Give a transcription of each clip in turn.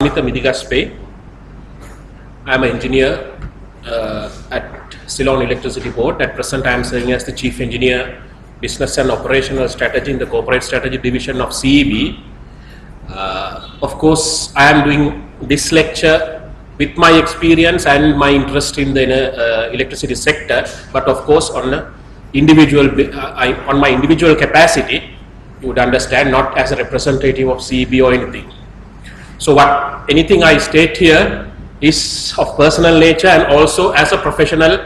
Asmitha Midigaspe. I am an engineer at Ceylon Electricity Board. At present, I am serving as the Chief Engineer, Business and Operational Strategy in the Corporate Strategy Division of CEB. Of course, I am doing this lecture with my experience and my interest in the electricity sector, but of course on a individual, on my individual capacity, you would understand, not as a representative of CEB or anything. So anything I state here is of personal nature and also as a professional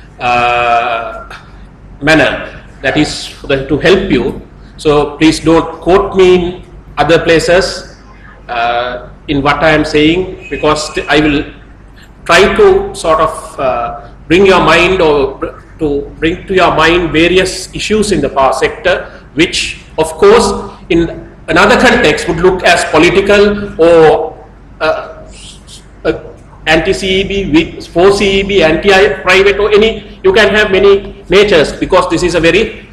manner, that is to help you. So please don't quote me in other places in what I am saying, because I will try to sort of bring your mind or to bring to your mind various issues in the power sector, which of course in another context would look as political or anti-CEB, for CEB, anti-private, or any, you can have many natures, because this is a very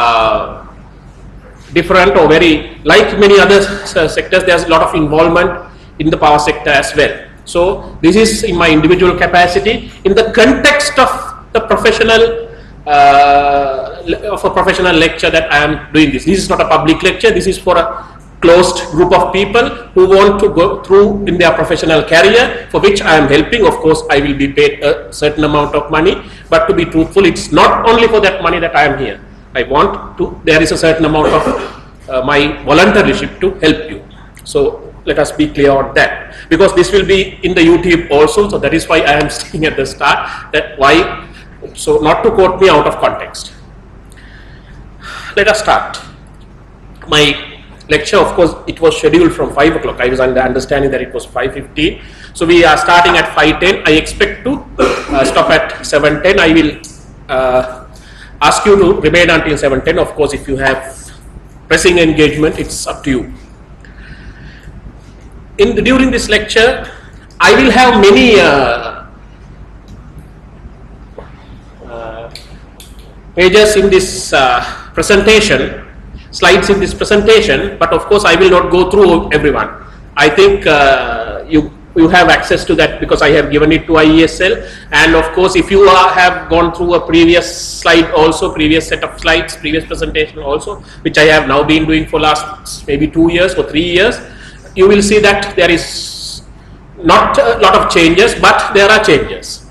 different or very, like many other sectors, there's a lot of involvement in the power sector as well. So this is in my individual capacity in the context of the professional of a professional lecture that I am doing this. This is not a public lecture. This is for a closed group of people who want to go through in their professional career, for which I am helping. Of course, I will be paid a certain amount of money, but to be truthful, it's not only for that money that I am here. I want to, there is a certain amount of my volunteership to help you. So let us be clear on that, because this will be in the YouTube also. So that is why I am saying at the start that why, so not to quote me out of context. Let us start. My lecture, of course, it was scheduled from 5 o'clock. I was under understanding that it was 5:15. So we are starting at 5:10. I expect to stop at 7:10. I will ask you to remain until 7:10. Of course, if you have pressing engagement, it's up to you. During this lecture, I will have many pages in this presentation, slides in this presentation, but of course I will not go through everyone. I think you have access to that because I have given it to IESL, and of course if you have gone through a previous slide also, previous set of slides, previous presentation also, which I have now been doing for last maybe 2 years or 3 years, you will see that there is not a lot of changes, but there are changes.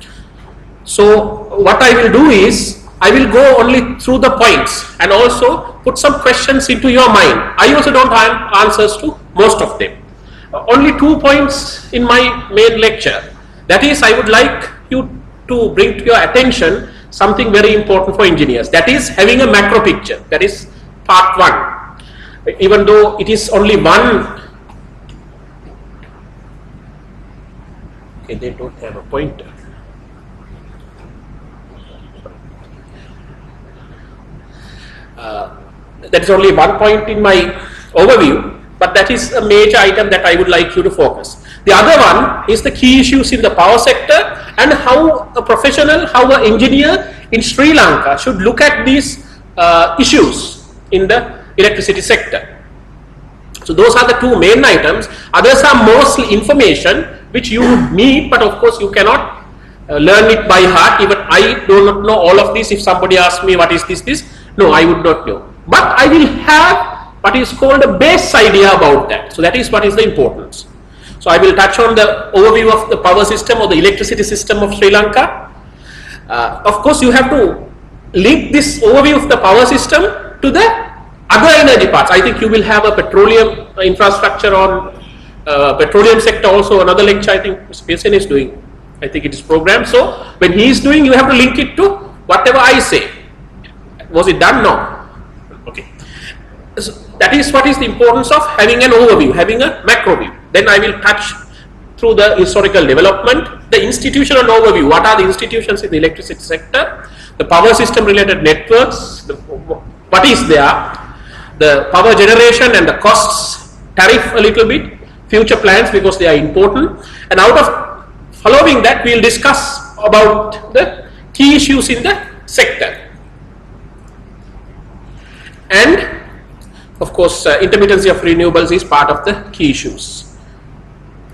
So what I will do is, I will go only through the points and also put some questions into your mind. I also don't have answers to most of them. Only 2 points in my main lecture. That is, I would like you to bring to your attention something very important for engineers. That is having a macro picture. That is part 1. Even though it is only one. Okay, they don't have a pointer. That is only one point in my overview, but that is a major item that I would like you to focus. The other one is the key issues in the power sector and how a professional, how an engineer in Sri Lanka should look at these issues in the electricity sector. So those are the 2 main items. Others are mostly information which you would need, but of course you cannot learn it by heart. Even I do not know all of this. If somebody asks me what is this, no, I would not know. But I will have what is called a base idea about that. So that is what is the importance. So I will touch on the overview of the power system or the electricity system of Sri Lanka. Of course, you have to link this overview of the power system to the other energy parts. I think you will have a petroleum infrastructure on petroleum sector also. Another lecture I think Mr. Pearson is doing. I think it is programmed. So when he is doing, you have to link it to whatever I say. Was it done? No. Okay. So that is what is the importance of having an overview, having a macro view. Then I will touch through the historical development, the institutional overview. What are the institutions in the electricity sector? The power system related networks, what is there? The power generation and the costs, tariff a little bit, future plans because they are important. And out of following that, we will discuss about the key issues in the sector. And of course, intermittency of renewables is part of the key issues.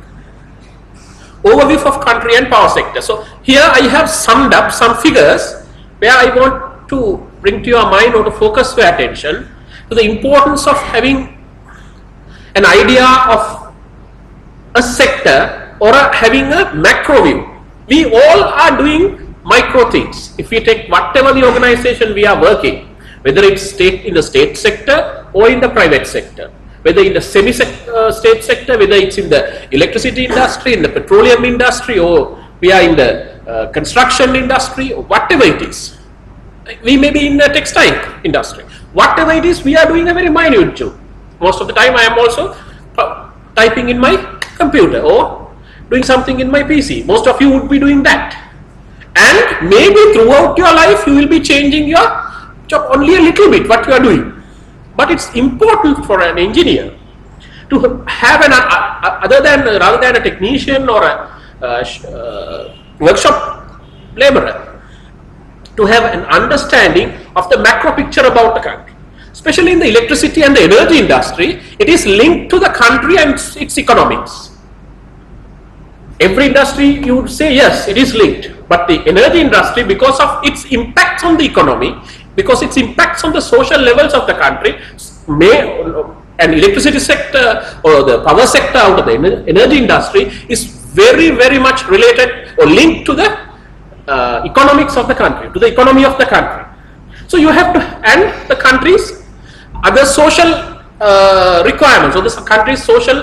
overview of country and power sector. So here I have summed up some figures where I want to bring to your mind or to focus your attention to the importance of having an idea of a sector or having a macro view. We all are doing micro things. If we take whatever the organization we are working, whether it's in the state sector or in the private sector, whether in the semi-state sector, whether it's in the electricity industry, in the petroleum industry, or we are in the construction industry, or whatever it is. We may be in the textile industry. Whatever it is, we are doing a very minute job. Most of the time I am also typing in my computer or doing something in my PC. Most of you would be doing that. And maybe throughout your life you will be changing your job only a little bit what you are doing. But it's important for an engineer to have rather than a technician or a workshop laborer, to have an understanding of the macro picture about the country. Especially in the electricity and the energy industry, it is linked to the country and its economics. Every industry you would say yes, it is linked, but the energy industry, because of its impacts on the economy, because its impacts on the social levels of the country, an electricity sector or the power sector out of the energy industry is very, very much related or linked to the economics of the country, to the economy of the country. So you have to, and the country's other social requirements or the country's social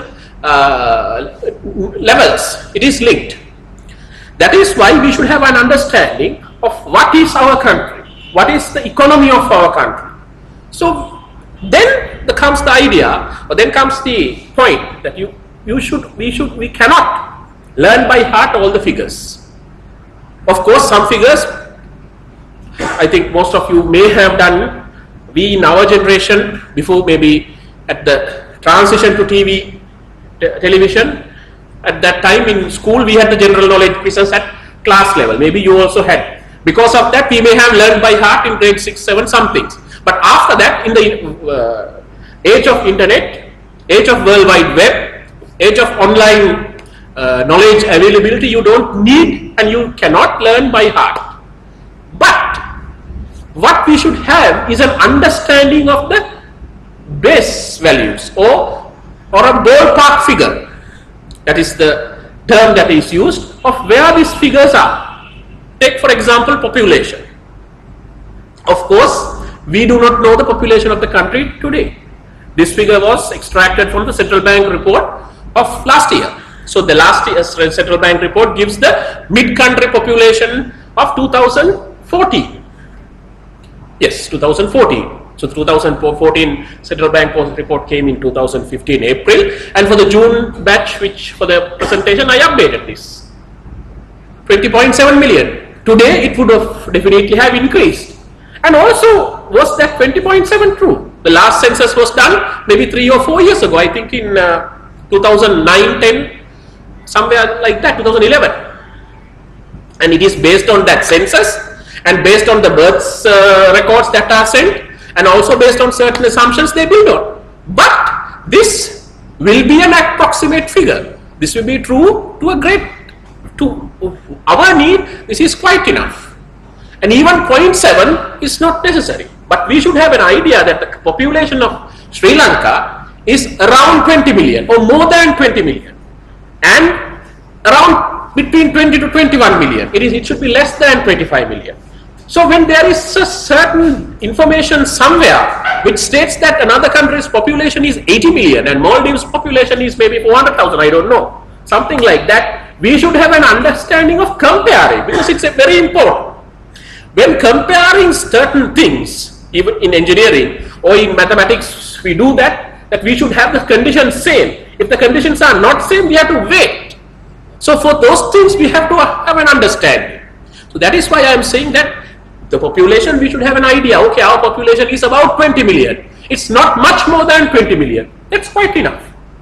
levels, it is linked. That is why we should have an understanding of what is our country, what is the economy of our country. So then comes the idea, or then comes the point that we cannot learn by heart all the figures. Of course, some figures, I think most of you may have done. We in our generation, before maybe at the transition to television, at that time in school we had the general knowledge quizzes at class level. Maybe you also had. Because of that, we may have learned by heart in grade 6, 7 some things. But after that, in the age of internet, age of World Wide Web, age of online knowledge availability, you don't need and you cannot learn by heart. But what we should have is an understanding of the base values or a ballpark figure. That is the term that is used of where these figures are. Take for example population. Of course, we do not know the population of the country today. This figure was extracted from the Central Bank report of last year. So the last year's Central Bank report gives the mid-country population of 2014. Yes, 2014. So 2014 Central Bank report came in 2015 April, and for the June batch, which for the presentation I updated this. 20.7 million. Today it would have definitely have increased. And also, was that 20.7 true? The last census was done maybe 3 or 4 years ago, I think in 2009-10, somewhere like that, 2011. And it is based on that census and based on the births records that are sent, and also based on certain assumptions they build on. But this will be an approximate figure. This will be true to our need. This is quite enough. And even 0.7 is not necessary. But we should have an idea that the population of Sri Lanka is around 20 million or more than 20 million. And around between 20 to 21 million. It should be less than 25 million. So when there is a certain information somewhere which states that another country's population is 80 million and Maldives' population is maybe 400,000, I don't know, something like that, we should have an understanding of comparing, because it's very important. When comparing certain things, even in engineering or in mathematics, we do that we should have the conditions same. If the conditions are not same, we have to wait. So for those things, we have to have an understanding. So that is why I am saying that the population, we should have an idea. Okay, our population is about 20 million. It's not much more than 20 million. That's quite enough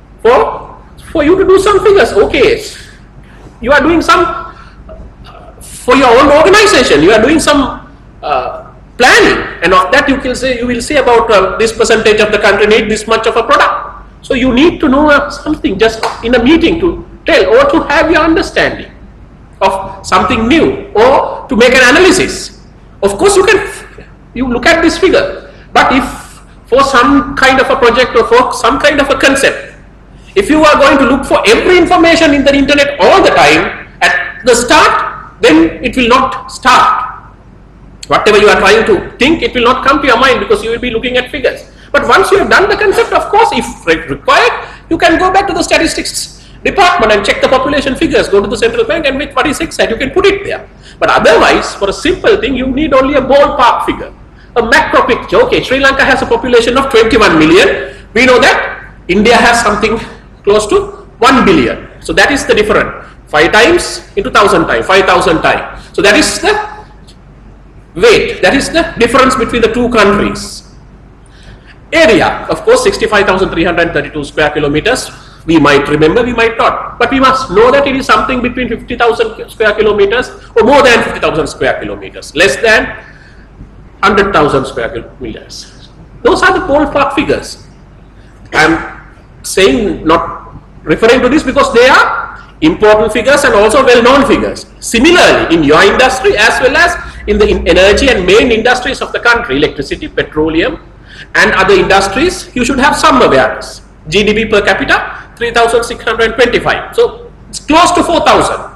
for you to do some figures. Okay, you are doing some for your own organization. You are doing some planning, and of that you will say about this percentage of the country need this much of a product. So you need to know something just in a meeting to tell or to have your understanding of something new or to make an analysis. Of course, you look at this figure, but if for some kind of a project or for some kind of a concept, if you are going to look for every information in the internet all the time at the start, then it will not start. Whatever you are trying to think, it will not come to your mind because you will be looking at figures. But once you have done the concept, of course, if required, you can go back to the statistics department and check the population figures, go to the central bank and with what is exact, you can put it there. But otherwise, for a simple thing, you need only a ballpark figure, a macro picture. Okay, Sri Lanka has a population of 21 million. We know that India has something close to 1 billion. So that is the difference. 5 times into 1,000 times, 5,000 times. So that is the weight, that is the difference between the two countries. Area, of course, 65,332 square kilometers. We might remember, we might not. But we must know that it is something between 50,000 square kilometers or more than 50,000 square kilometers, less than 100,000 square kilometers. Those are the ballpark figures. I am saying, not referring to this because they are important figures and also well-known figures. Similarly, in your industry as well as in the energy and main industries of the country, electricity, petroleum and other industries, you should have some awareness. GDP per capita, 3,625. So it's close to 4,000.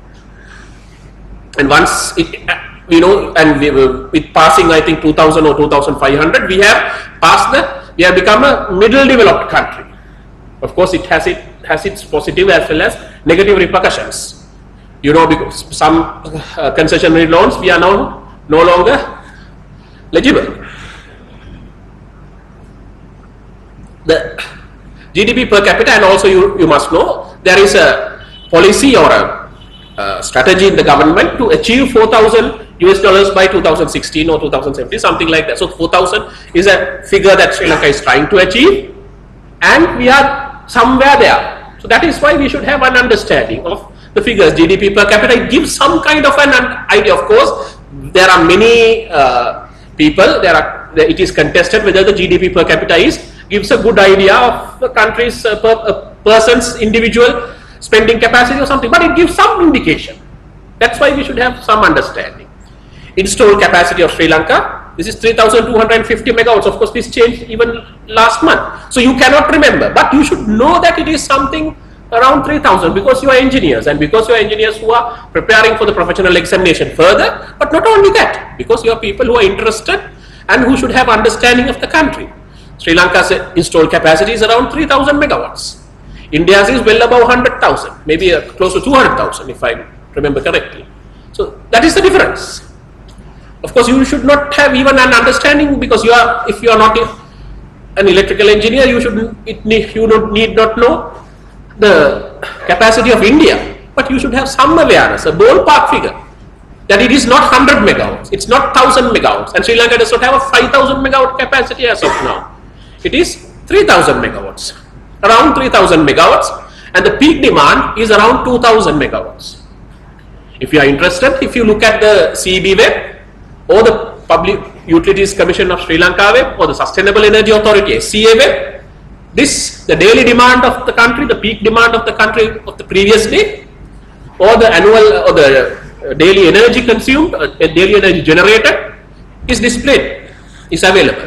And once it, and with passing, I think 2,000 or 2,500, we have become a middle developed country. Of course, it has its positive as well as negative repercussions. Because some concessionary loans we are now no longer legible. The GDP per capita, and also you must know there is a policy or a strategy in the government to achieve 4,000 US dollars by 2016 or 2017, something like that. So 4,000 is a figure that Sri Lanka is trying to achieve, and we are somewhere there. So that is why we should have an understanding of the figures. GDP per capita, it gives some kind of an idea. Of course, there are many people, it is contested whether the GDP per capita gives a good idea of the country's person's individual spending capacity or something, but it gives some indication. That's why we should have some understanding. Installed capacity of Sri Lanka, this is 3,250 megawatts. Of course, this changed even last month. So you cannot remember, but you should know that it is something around 3,000 because you are engineers, and because you are engineers who are preparing for the professional examination further. But not only that, because you are people who are interested and who should have understanding of the country. Sri Lanka's installed capacity is around 3,000 megawatts. India's is well above 100,000, maybe close to 200,000 if I remember correctly. So that is the difference. Of course, you should not have even an understanding because if you are not an electrical engineer, you need not know the capacity of India, but you should have some awareness, a ballpark figure, that it is not 100 megawatts, it's not 1,000 megawatts, and Sri Lanka does not have a 5,000 megawatt capacity as of now. It is 3,000 megawatts, around 3,000 megawatts, and the peak demand is around 2,000 megawatts. If you are interested, if you look at the CEB web or the Public Utilities Commission of Sri Lanka web or the Sustainable Energy Authority SCA web, the daily demand of the country, the peak demand of the country of the previous day, or the annual or the daily energy consumed, daily energy generated is displayed, is available.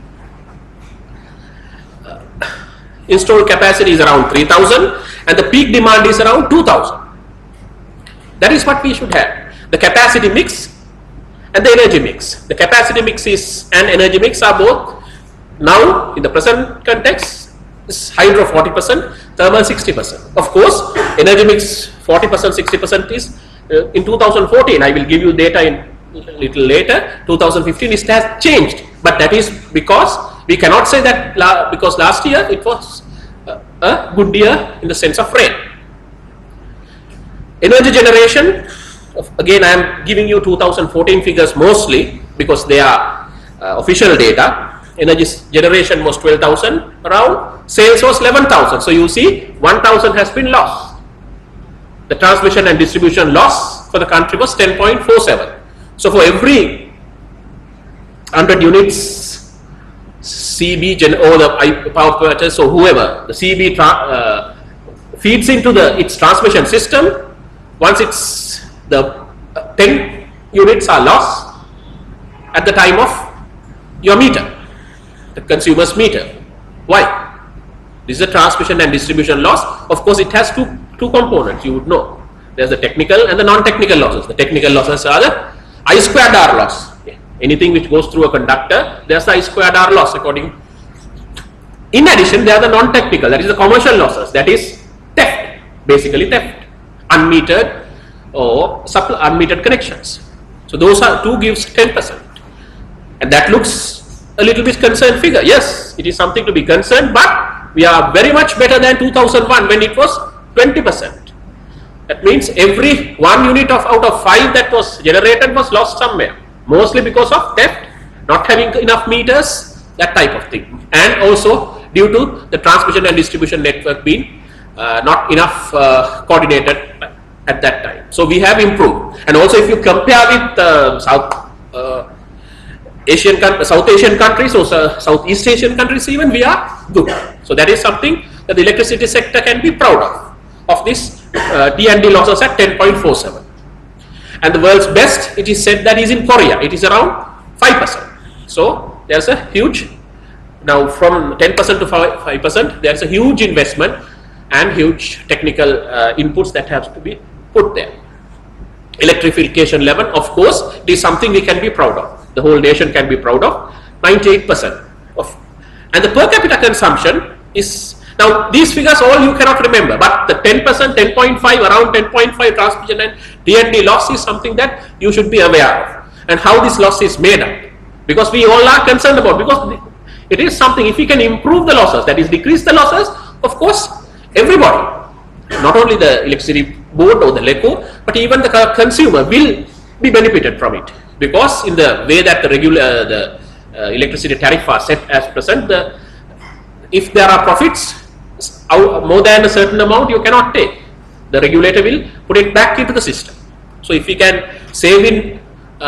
Installed capacity is around 3,000 and the peak demand is around 2,000. That is what we should have. The capacity mix and the energy mix. The capacity mix and energy mix are both now in the present context is hydro 40%, thermal 60%. Of course, energy mix 40%, 60% is in 2014. I will give you data in little later. 2015 it has changed, but that is because we cannot say that because last year it was a good year in the sense of rain. Energy generation, again I am giving you 2014 figures mostly because they are official data. Energy generation was 12,000 around, sales was 11,000. So you see 1,000 has been lost. The transmission and distribution loss for the country was 10.47. So for every 100 units CB or the power purchase or whoever, the CB feeds into its transmission system. Once the 10 units are lost at the time of your meter, the consumer's meter. Why? This is a transmission and distribution loss. Of course, it has two components, you would know. There's the technical and the non-technical losses. The technical losses are the I squared R loss. Anything which goes through a conductor, there's the I squared R loss according. In addition, there are the non-technical, that is the commercial losses, that is theft, basically theft, unmetered or unmetered connections. So those are 2 gives 10%. And that looks a little bit concerned figure. Yes, it is something to be concerned, but we are very much better than 2001 when it was 20%. That means every 1 unit out of 5 that was generated was lost somewhere, mostly because of theft, not having enough meters, that type of thing, and also due to the transmission and distribution network being not enough coordinated at that time. So we have improved, and also if you compare with South Asian countries or Southeast Asian countries, even we are good. So that is something that the electricity sector can be proud of this T&D losses at 10.47. And the world's best, it is said, that is in Korea. It is around 5%. So there's a huge, now from 10% to 5%, there's a huge investment and huge technical inputs that have to be put there. Electrification level, of course, it is something we can be proud of. The whole nation can be proud of. 98% of, and the per capita consumption is, now these figures all you cannot remember, but the 10%, 10.5, around 10.5 transmission and T&D loss is something that you should be aware of, and how this loss is made up, because we all are concerned about, because it is something, if we can improve the losses, that is decrease the losses, of course everybody, not only the electricity board or the LECO, but even the consumer will be benefited from it, because in the way that the electricity tariff are set as present, if there are profits more than a certain amount, you cannot take. The regulator will put it back into the system. So if we can save in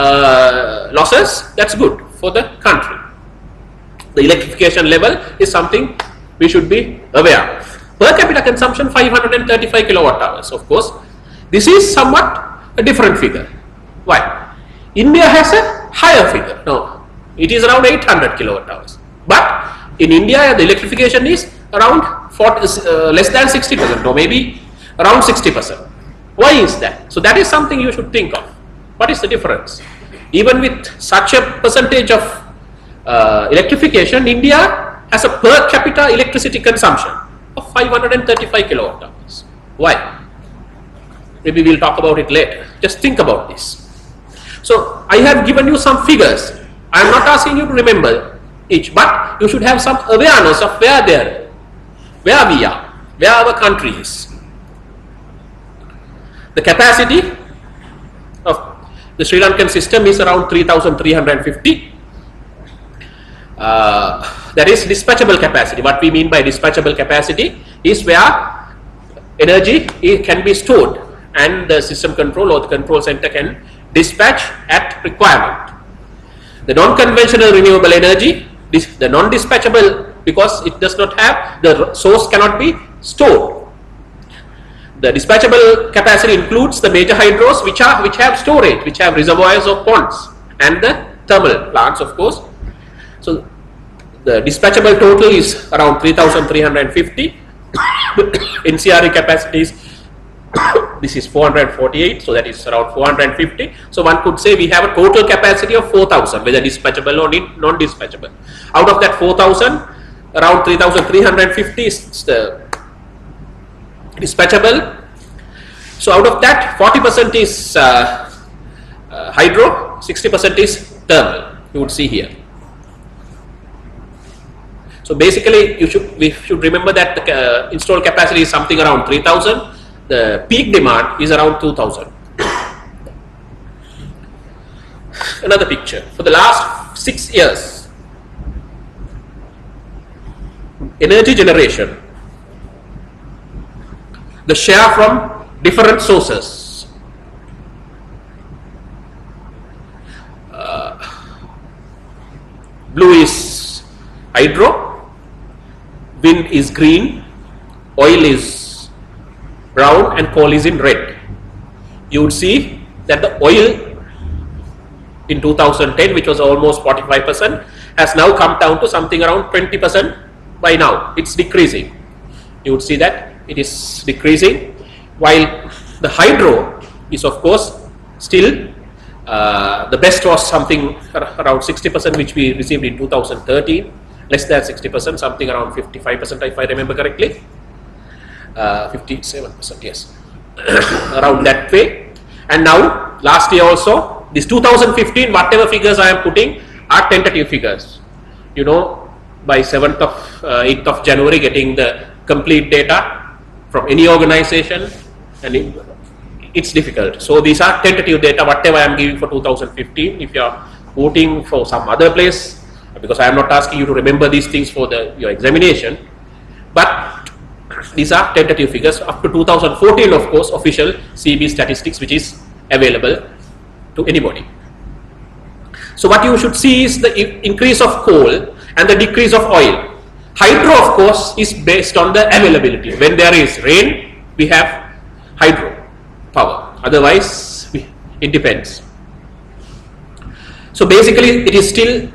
losses, that's good for the country. The electrification level is something we should be aware of. Per capita consumption 535 kilowatt hours. Of course, this is somewhat a different figure. Why? India has a higher figure. No, it is around 800 kilowatt hours. But in India, the electrification is around less than 60%, or maybe around 60%. Why is that? So that is something you should think of. What is the difference? Even with such a percentage of electrification, India has a per capita electricity consumption of 535 kilowatt hours. Why? Maybe we'll talk about it later. Just think about this. So I have given you some figures. I am not asking you to remember each, but you should have some awareness of where we are, where our country is. The capacity of the Sri Lankan system is around 3,350. That is dispatchable capacity. What we mean by dispatchable capacity is where energy can be stored and the system control or the control center can dispatch at requirement. The non-conventional renewable energy, the non-dispatchable, because it does not have, the source cannot be stored. The dispatchable capacity includes the major hydros which have storage, which have reservoirs or ponds, and the thermal plants, of course. So the dispatchable total is around 3,350. NCRE capacity is this is 448, so that is around 450. So one could say we have a total capacity of 4,000, whether dispatchable or non-dispatchable. Out of that 4,000, around 3,350 is the dispatchable. So out of that, 40% is hydro, 60% is thermal. You would see here. So basically, we should remember that the installed capacity is something around 3,000. The peak demand is around 2,000. Another picture. For the last 6 years, energy generation, the share from different sources, blue is hydro, wind is green, oil is brown and coal is in red. You would see that the oil in 2010, which was almost 45%, has now come down to something around 20% by now. It's decreasing. You would see that it is decreasing, while the hydro is of course still the best was something around 60%, which we received in 2013, less than 60%, something around 55% if I remember correctly, 57%, yes, around that way. And now last year also, this 2015, whatever figures I am putting are tentative figures. You know, by 8th of January, getting the complete data from any organization, and it's difficult. So these are tentative data, whatever I am giving for 2015. If you are voting for some other place, because I am not asking you to remember these things for your examination, but these are tentative figures. Up to 2014, of course, official CB statistics, which is available to anybody. So what you should see is the increase of coal and the decrease of oil. Hydro, of course, is based on the availability. When there is rain, we have hydro power. Otherwise, it depends. So basically, it is still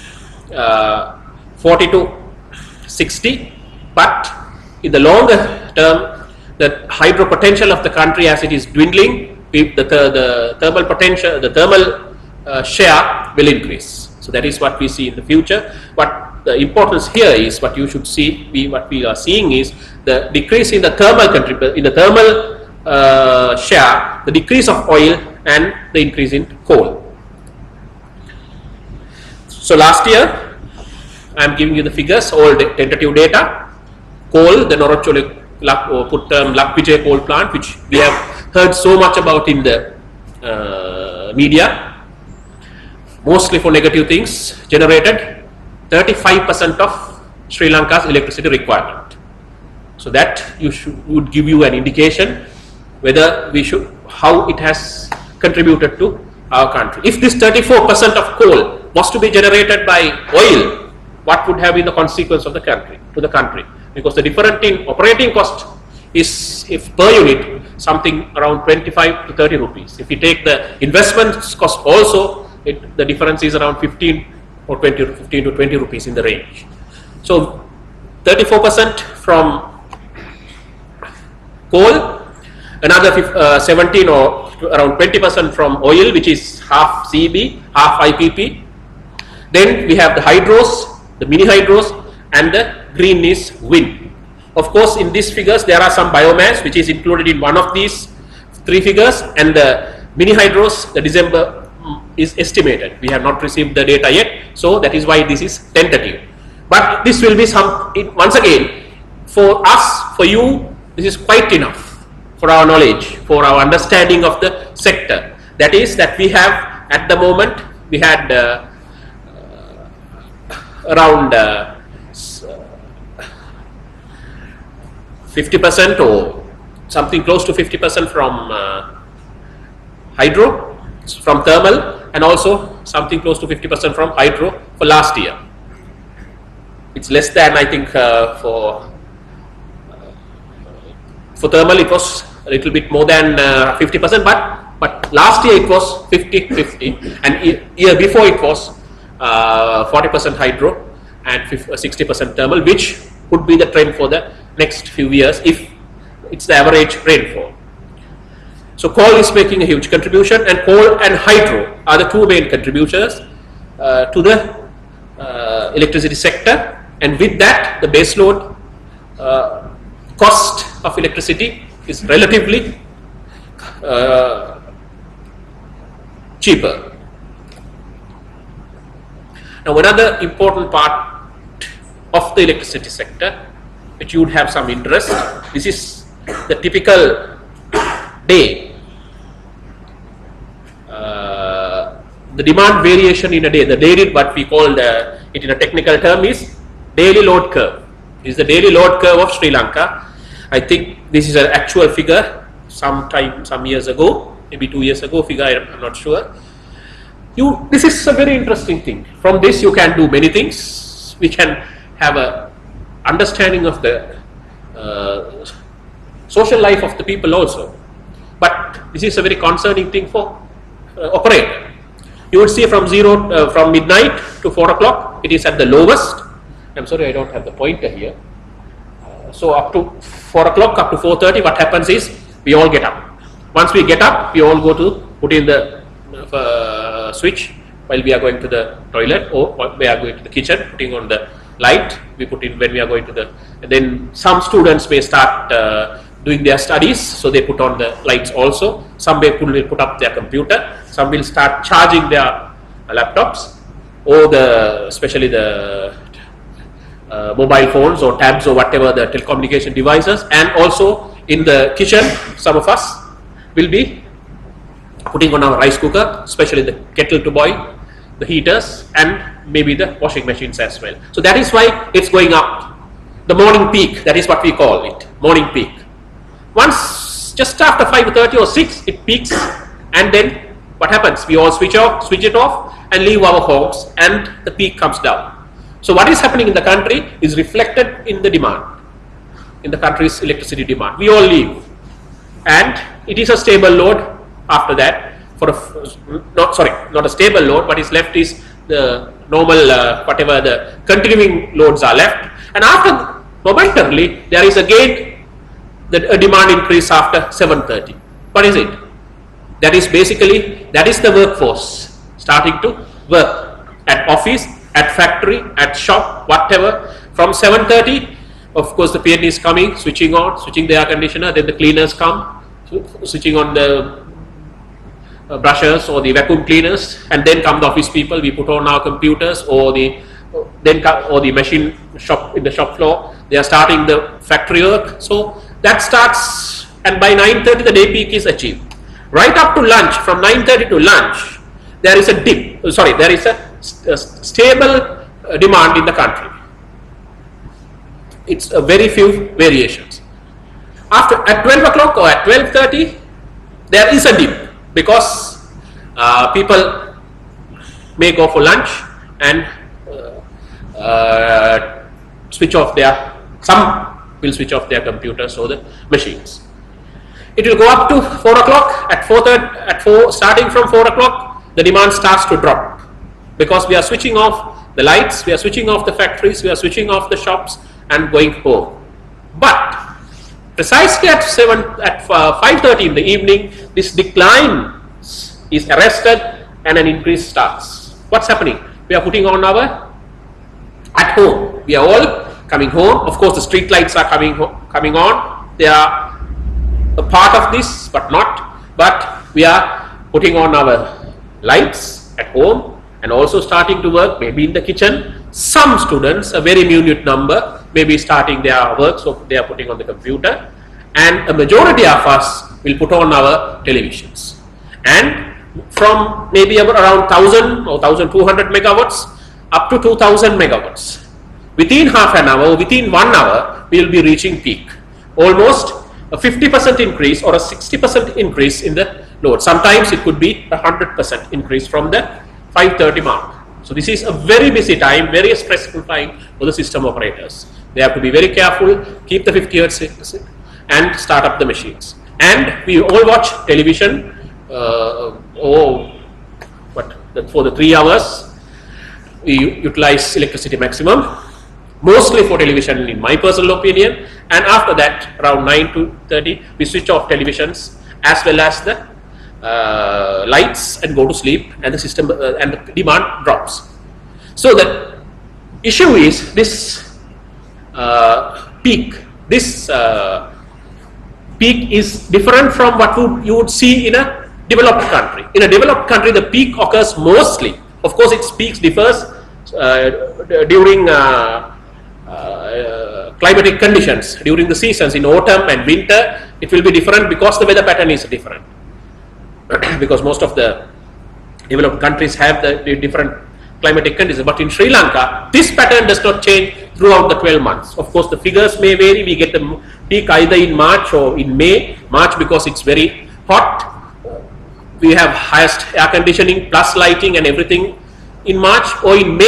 40 to 60, but in the longer term, the hydro potential of the country, as it is dwindling, the thermal potential, the thermal share will increase. So that is what we see in the future. But the importance here is what you should see. What we are seeing is the decrease in the thermal share, the decrease of oil, and the increase in coal. So last year, I am giving you the figures, all the tentative data. Coal, the Noracholi Lakvijay coal plant, which we have heard so much about in the media, mostly for negative things, generated 35% of Sri Lanka's electricity requirement. So that would give you an indication whether how it has contributed to our country. If this 34% of coal was to be generated by oil, what would have been the consequence of the country to the country? Because the difference in operating cost is, if per unit, something around 25 to 30 rupees. If you take the investment cost also, the difference is around 15 to 20 rupees in the range. So 34% from coal, another 17 or around 20% from oil, which is half CB, half IPP. Then we have the hydros, the mini hydros, and the green is wind. Of course, in these figures there are some biomass which is included in one of these three figures, and the mini hydros, the December is estimated. We have not received the data yet, so that is why this is tentative. But this will be once again, for us, for you, this is quite enough for our knowledge, for our understanding of the sector. That is that we have, at the moment, we had around 50% or something close to 50% from hydro, from thermal, and also something close to 50% from hydro for last year. It's less than, I think, for thermal it was a little bit more than 50%, but last year it was 50-50, and year before it was 40% hydro and 60% thermal, which would be the trend for the next few years if it's the average rainfall. So coal is making a huge contribution, and coal and hydro are the two main contributors to the electricity sector, and with that the base load cost of electricity is relatively cheaper. Now, another important part of the electricity sector which you would have some interest, this is the typical day. The demand variation in a day, the daily, what we call it in a technical term is daily load curve. This is the daily load curve of Sri Lanka. I think this is an actual figure some years ago, maybe 2 years ago figure, I'm not sure. This is a very interesting thing. From this you can do many things. We can have a understanding of the social life of the people also. But this is a very concerning thing for operator. You would see from from midnight to 4 o'clock, it is at the lowest. I'm sorry, I don't have the pointer here. So up to 4 o'clock, up to 4:30, what happens is we all get up. Once we get up, we all go to put in the switch while we are going to the toilet, or we are going to the kitchen, putting on the light. We put in when we are going to the. And then some students may start doing their studies, so they put on the lights also. Some will put up their computer. Some will start charging their laptops, or especially the mobile phones or tabs or whatever the telecommunication devices. And also in the kitchen, some of us will be putting on our rice cooker, especially the kettle to boil, the heaters, and maybe the washing machines as well. So that is why it's going up. The morning peak, that is what we call it, morning peak. Once just after 5:30 or 6, it peaks, and then what happens? We all switch it off and leave our homes, and the peak comes down. So what is happening in the country is reflected in the demand, in the country's electricity demand. We all leave, and it is a stable load after that. Not a stable load, but is left is the normal, whatever the continuing loads are left. And after momentarily, there is again a demand increase after 7:30. What is it? That is the workforce starting to work at office, at factory, at shop, whatever. From 7:30, of course, the PN is coming, switching the air conditioner. Then the cleaners come, switching on the brushers or the vacuum cleaners, and then come the office people. We put on our computers or the machine shop in the shop floor. They are starting the factory work. So that starts, and by 9:30 the day peak is achieved. Right up to lunch, from 9:30 to lunch, there is a dip. There is a stable demand in the country. It's a very few variations. At 12 o'clock or at 12:30, there is a dip, because people may go for lunch and some will switch off their computers or the machines. It will go up to 4 o'clock. Starting from 4 o'clock, the demand starts to drop, because we are switching off the lights, we are switching off the factories, we are switching off the shops and going home. But precisely at 5:30 in the evening, this decline is arrested and an increase starts. What's happening? We are putting on at home. We are all coming home. Of course, the street lights are coming on. They are a part of this, but not. But we are putting on our lights at home and also starting to work, maybe in the kitchen. Some students, a very minute number, may be starting their work, so they are putting on the computer. And a majority of us will put on our televisions. And from maybe around 1000 or 1200 megawatts up to 2000 megawatts. Within half an hour, within 1 hour, we will be reaching peak. Almost a 50% increase or a 60% increase in the load. Sometimes it could be 100% increase from the 5:30 mark. So this is a very busy time, very stressful time for the system operators. They have to be very careful, keep the 50 hertz and start up the machines. And we all watch television for the 3 hours. We utilize electricity maximum, mostly for television in my personal opinion, and after that around 9 to 30 we switch off televisions as well as the lights and go to sleep, and the system and the demand drops. So the issue is this peak. This peak is different from what you would see in a developed country. In a developed country, the peak occurs mostly. Of course, its peaks differs during climatic conditions, during the seasons. In autumn and winter, it will be different because the weather pattern is different. Because most of the developed countries have the different climatic conditions. But in Sri Lanka, this pattern does not change throughout the 12 months. Of course, the figures may vary. We get the peak either in March or in May. March because it's very hot. We have highest air conditioning plus lighting and everything in March, or in May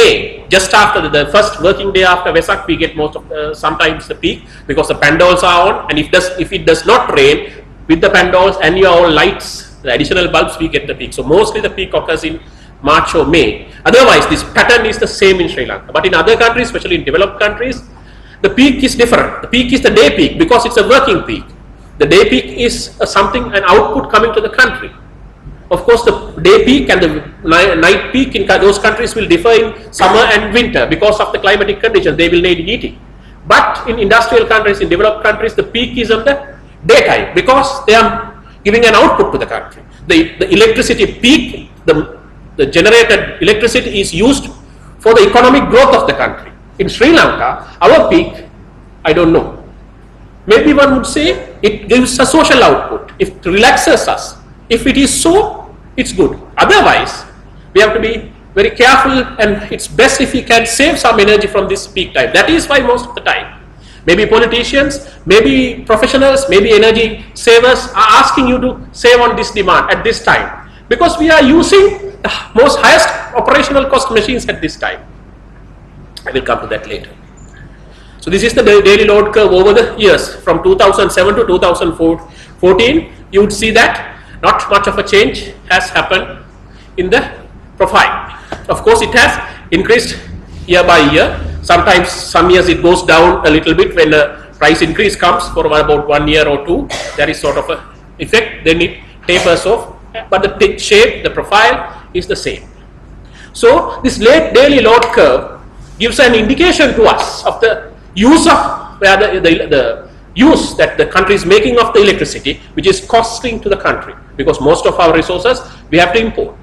just after the first working day after Vesak, we get most of sometimes the peak, because the pandols are on, and if it does not rain, with the pandols and your lights, the additional bulbs, we get the peak. So mostly the peak occurs in March or May. Otherwise, this pattern is the same in Sri Lanka. But in other countries, especially in developed countries, the peak is different. The peak is the day peak, because it's a working peak. The day peak is an output coming to the country. Of course, the day peak and the night peak in those countries will differ in summer and winter because of the climatic conditions. They will need heating. But in industrial countries, in developed countries, the peak is on the daytime, because they are giving an output to the country. The electricity peak, the generated electricity is used for the economic growth of the country. In Sri Lanka, our peak, I don't know. Maybe one would say it gives a social output. It relaxes us. If it is so, it's good. Otherwise, we have to be very careful, and it's best if we can save some energy from this peak time. That is why most of the time, maybe politicians, maybe professionals, maybe energy savers are asking you to save on this demand at this time, because we are using the most highest operational cost machines at this time. I will come to that later. So this is the daily load curve over the years from 2007 to 2014. You would see that not much of a change has happened in the profile. Of course, it has increased year by year. Sometimes some years it goes down a little bit when the price increase comes for about 1 year or two. There is sort of a effect. Then it tapers off, but the shape, the profile is the same. So this daily load curve gives an indication to us of the use of the use that the country is making of the electricity, which is costing to the country, because most of our resources we have to import.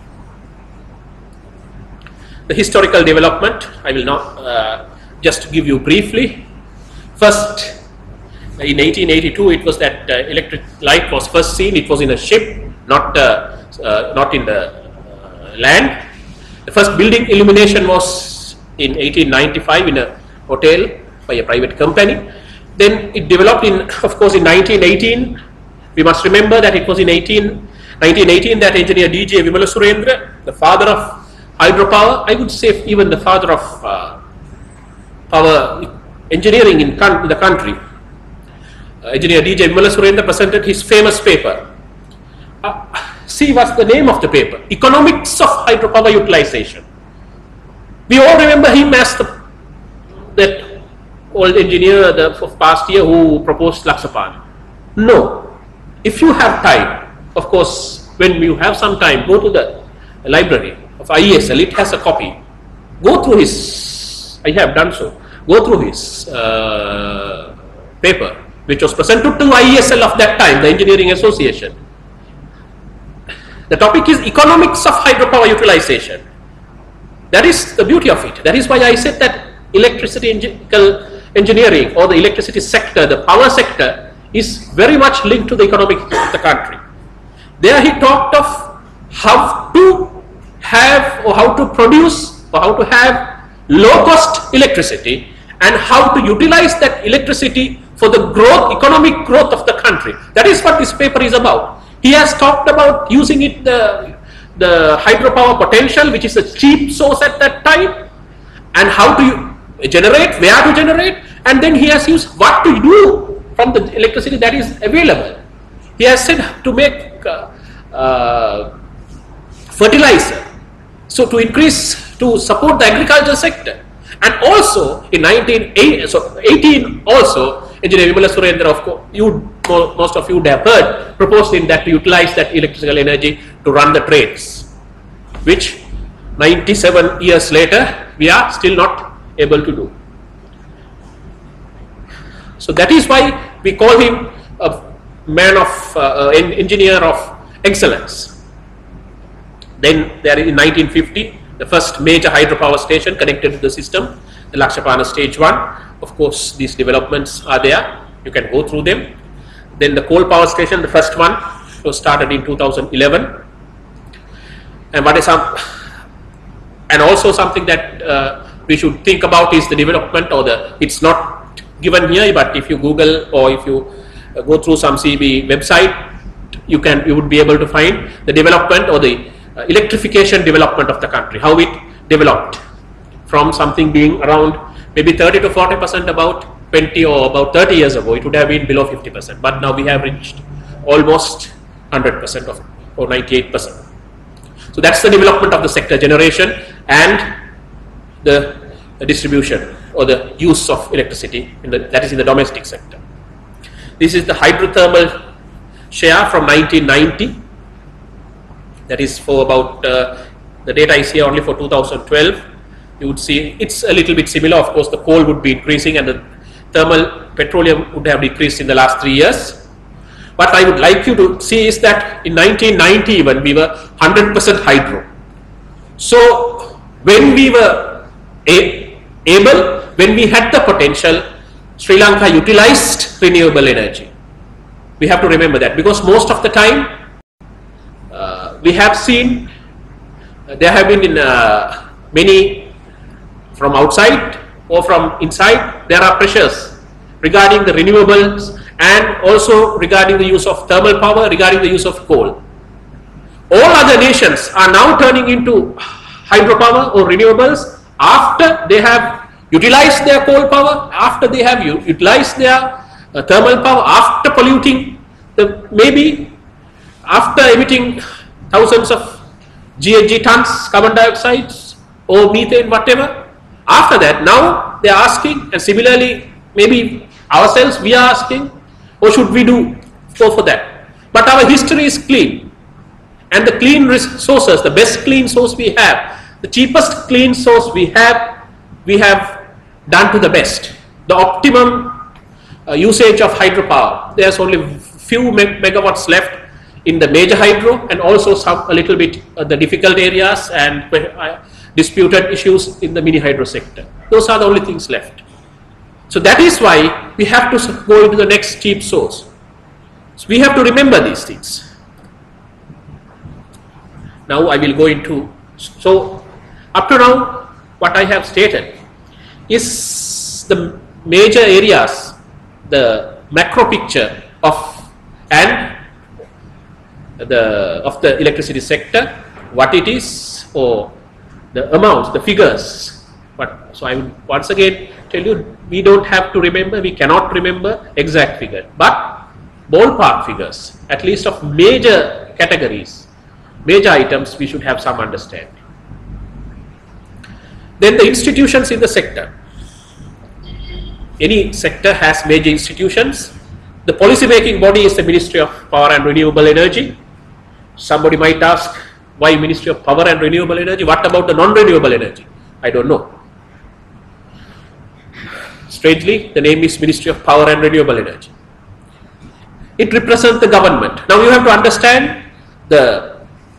The historical development, I will now just give you briefly. First, in 1882, it was that electric light was first seen. It was in a ship, not in the land. The first building illumination was in 1895 in a hotel by a private company. Then it developed of course, in 1918. We must remember that it was in 1918 that engineer D.J. Vimala Surendra, the father of hydropower, I would say even the father of power engineering in the country, engineer D.J. Vimala Surendra presented his famous paper. See what's the name of the paper? Economics of Hydropower Utilization. We all remember him as that old engineer of past year who proposed Lakshapana. No. If you have time, of course, when you have some time, go to the library of IESL. It has a copy. Go through his, I have done so, go through his paper, which was presented to IESL of that time, the Engineering Association. The topic is economics of hydropower utilization. That is the beauty of it. That is why I said that electricity engineering, or the electricity sector, the power sector, is very much linked to the economic of the country. There he talked of how to have, or how to produce, or how to have low cost electricity, and how to utilize that electricity for the growth, economic growth of the country. That is what this paper is about. He has talked about using it, the hydropower potential, which is a cheap source at that time, and how to generate, where to generate, and then he has used what to do from the electricity that is available. He has said to make fertilizer, so to increase, to support the agriculture sector. And also in 1918 also, Engineer Vimala Surendra, of course, most of you would have heard, proposed in that to utilize that electrical energy to run the trains, which 97 years later we are still not able to do. So that is why we call him a man of, an engineer of excellence. Then there in 1950, the first major hydropower station connected to the system, the Lakshapana stage 1. Of course, these developments are there. You can go through them. Then the coal power station, the first one, was started in 2011. And what is and also something that we should think about is the development, or it's not given here, but if you Google or if you go through some CB website, you would be able to find the development or the electrification development of the country, how it developed from something being around maybe 30 to 40% about 20 or about 30 years ago. It would have been below 50%, but now we have reached almost 100% of or 98%. So that's the development of the sector, generation and the distribution or the use of electricity that is in the domestic sector. This is the hydrothermal share from 1990. That is for about the data is here only for 2012. You would see it's a little bit similar. Of course, the coal would be increasing and the thermal petroleum would have decreased in the last 3 years. What I would like you to see is that in 1990 even we were 100% hydro. So when we were able, when we had the potential, Sri Lanka utilized renewable energy. We have to remember that, because most of the time we have seen there have been many from outside or from inside, there are pressures regarding the renewables and also regarding the use of thermal power, regarding the use of coal. All other nations are now turning into hydropower or renewables after they have utilized their coal power, after they have utilized their thermal power, after polluting, maybe after emitting thousands of GHG tons, carbon dioxide or methane, whatever. After that, now they are asking, and similarly, maybe ourselves we are asking, what should we go for that? But our history is clean, and the clean resources, the best clean source we have, the cheapest clean source we have done to the best. The optimum usage of hydropower. There's only few megawatts left in the major hydro, and also a little bit the difficult areas and disputed issues in the mini hydro sector. Those are the only things left. So that is why we have to go into the next cheap source. So we have to remember these things. Now I will go into, so up to now what I have stated is the major areas, the macro picture of the electricity sector, what it is, or the amounts, the figures. But so I will once again tell you, we don't have to remember, we cannot remember exact figure, but ballpark figures, at least of major categories, major items, we should have some understanding. Then the institutions in the sector. Any sector has major institutions. The policy making body is the Ministry of Power and Renewable Energy. Somebody might ask, why Ministry of Power and Renewable Energy? What about the non-renewable energy? I don't know. Strangely, the name is Ministry of Power and Renewable Energy. It represents the government. Now you have to understand the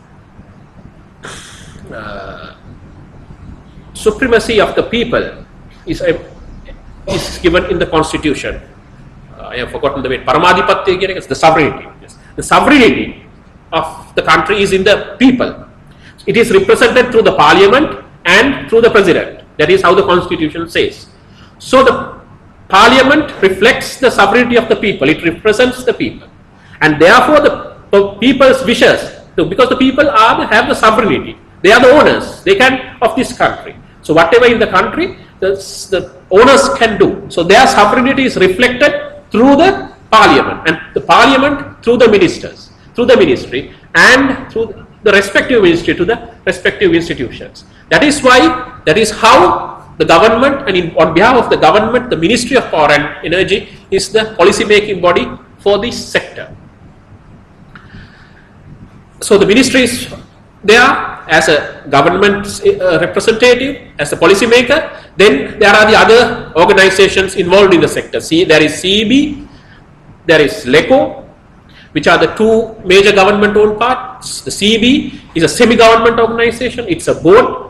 supremacy of the people is given in the constitution. I have forgotten the word. Paramadipatya is the sovereignty. Yes. The sovereignty of the country is in the people. It is represented through the parliament and through the president. That is how the constitution says. So the parliament reflects the sovereignty of the people. It represents the people, and therefore the people's wishes. Because the people have the sovereignty. They are the owners. They can of this country. So whatever in the country, the owners can do. So their sovereignty is reflected through the parliament, and the parliament through the ministers, through the ministry, and through the respective ministry to the respective institutions. That is why, that is how the government, and on behalf of the government, the Ministry of Power and Energy is the policy making body for this sector. So the ministry is there as a government representative, as a policy maker. Then there are the other organizations involved in the sector. See, there is CEB, there is LECO, which are the two major government-owned parts. The CEB is a semi-government organization. It's a board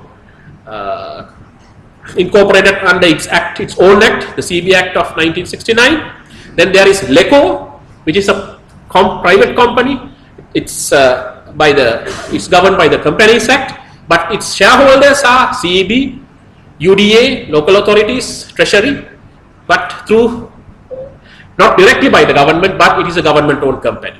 incorporated under its act, its own act, the CEB Act of 1969. Then there is LECO, which is a private company. It's governed by the Companies Act, but its shareholders are CEB, UDA, local authorities, treasury, but through, not directly by the government, but it is a government-owned company.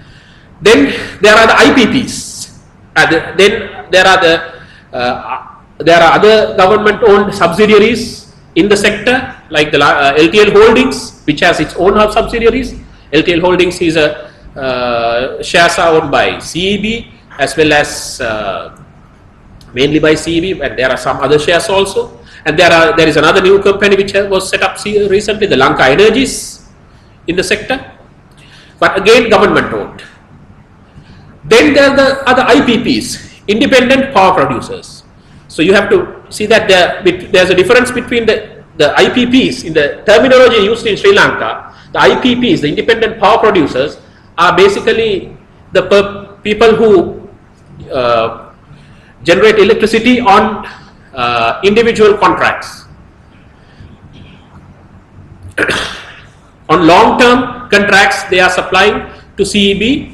Then there are the IPPs. Then there are the there are other government-owned subsidiaries in the sector, like the LTL Holdings, which has its own subsidiaries. LTL Holdings is shares are owned by CEB as well as mainly by CEB, and there are some other shares also. And there is another new company which was set up recently, the Lanka Energies, in the sector, but again government-owned. Then there are the other IPPs, independent power producers. So you have to see that there's a difference between the IPPs in the terminology used in Sri Lanka. The IPPs, the independent power producers, are basically the people who generate electricity on individual contracts. On long-term contracts, they are supplying to CEB.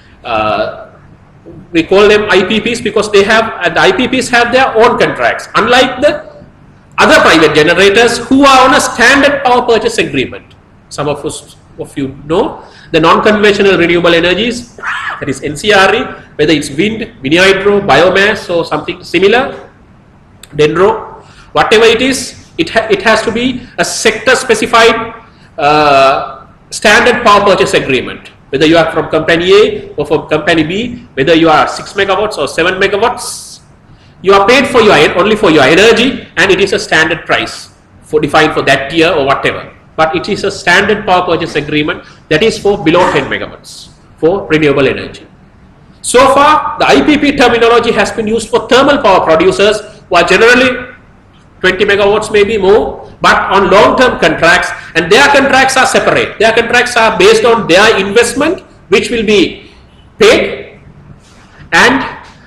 We call them IPPs because the IPPs have their own contracts, unlike the other private generators who are on a standard power purchase agreement. Some of you know the non-conventional renewable energies, that is NCRE, whether it's wind, mini hydro, biomass, or something similar, dendro, whatever it is, it has to be a sector-specified standard power purchase agreement. Whether you are from company A or from company B, whether you are 6 megawatts or 7 megawatts, you are paid for only for your energy, and it is a standard price defined for that year or whatever. But it is a standard power purchase agreement that is for below 10 megawatts for renewable energy. So far, the IPP terminology has been used for thermal power producers who are generally 20 megawatts, maybe more, but on long-term contracts, and their contracts are separate. Their contracts are based on their investment, which will be paid, and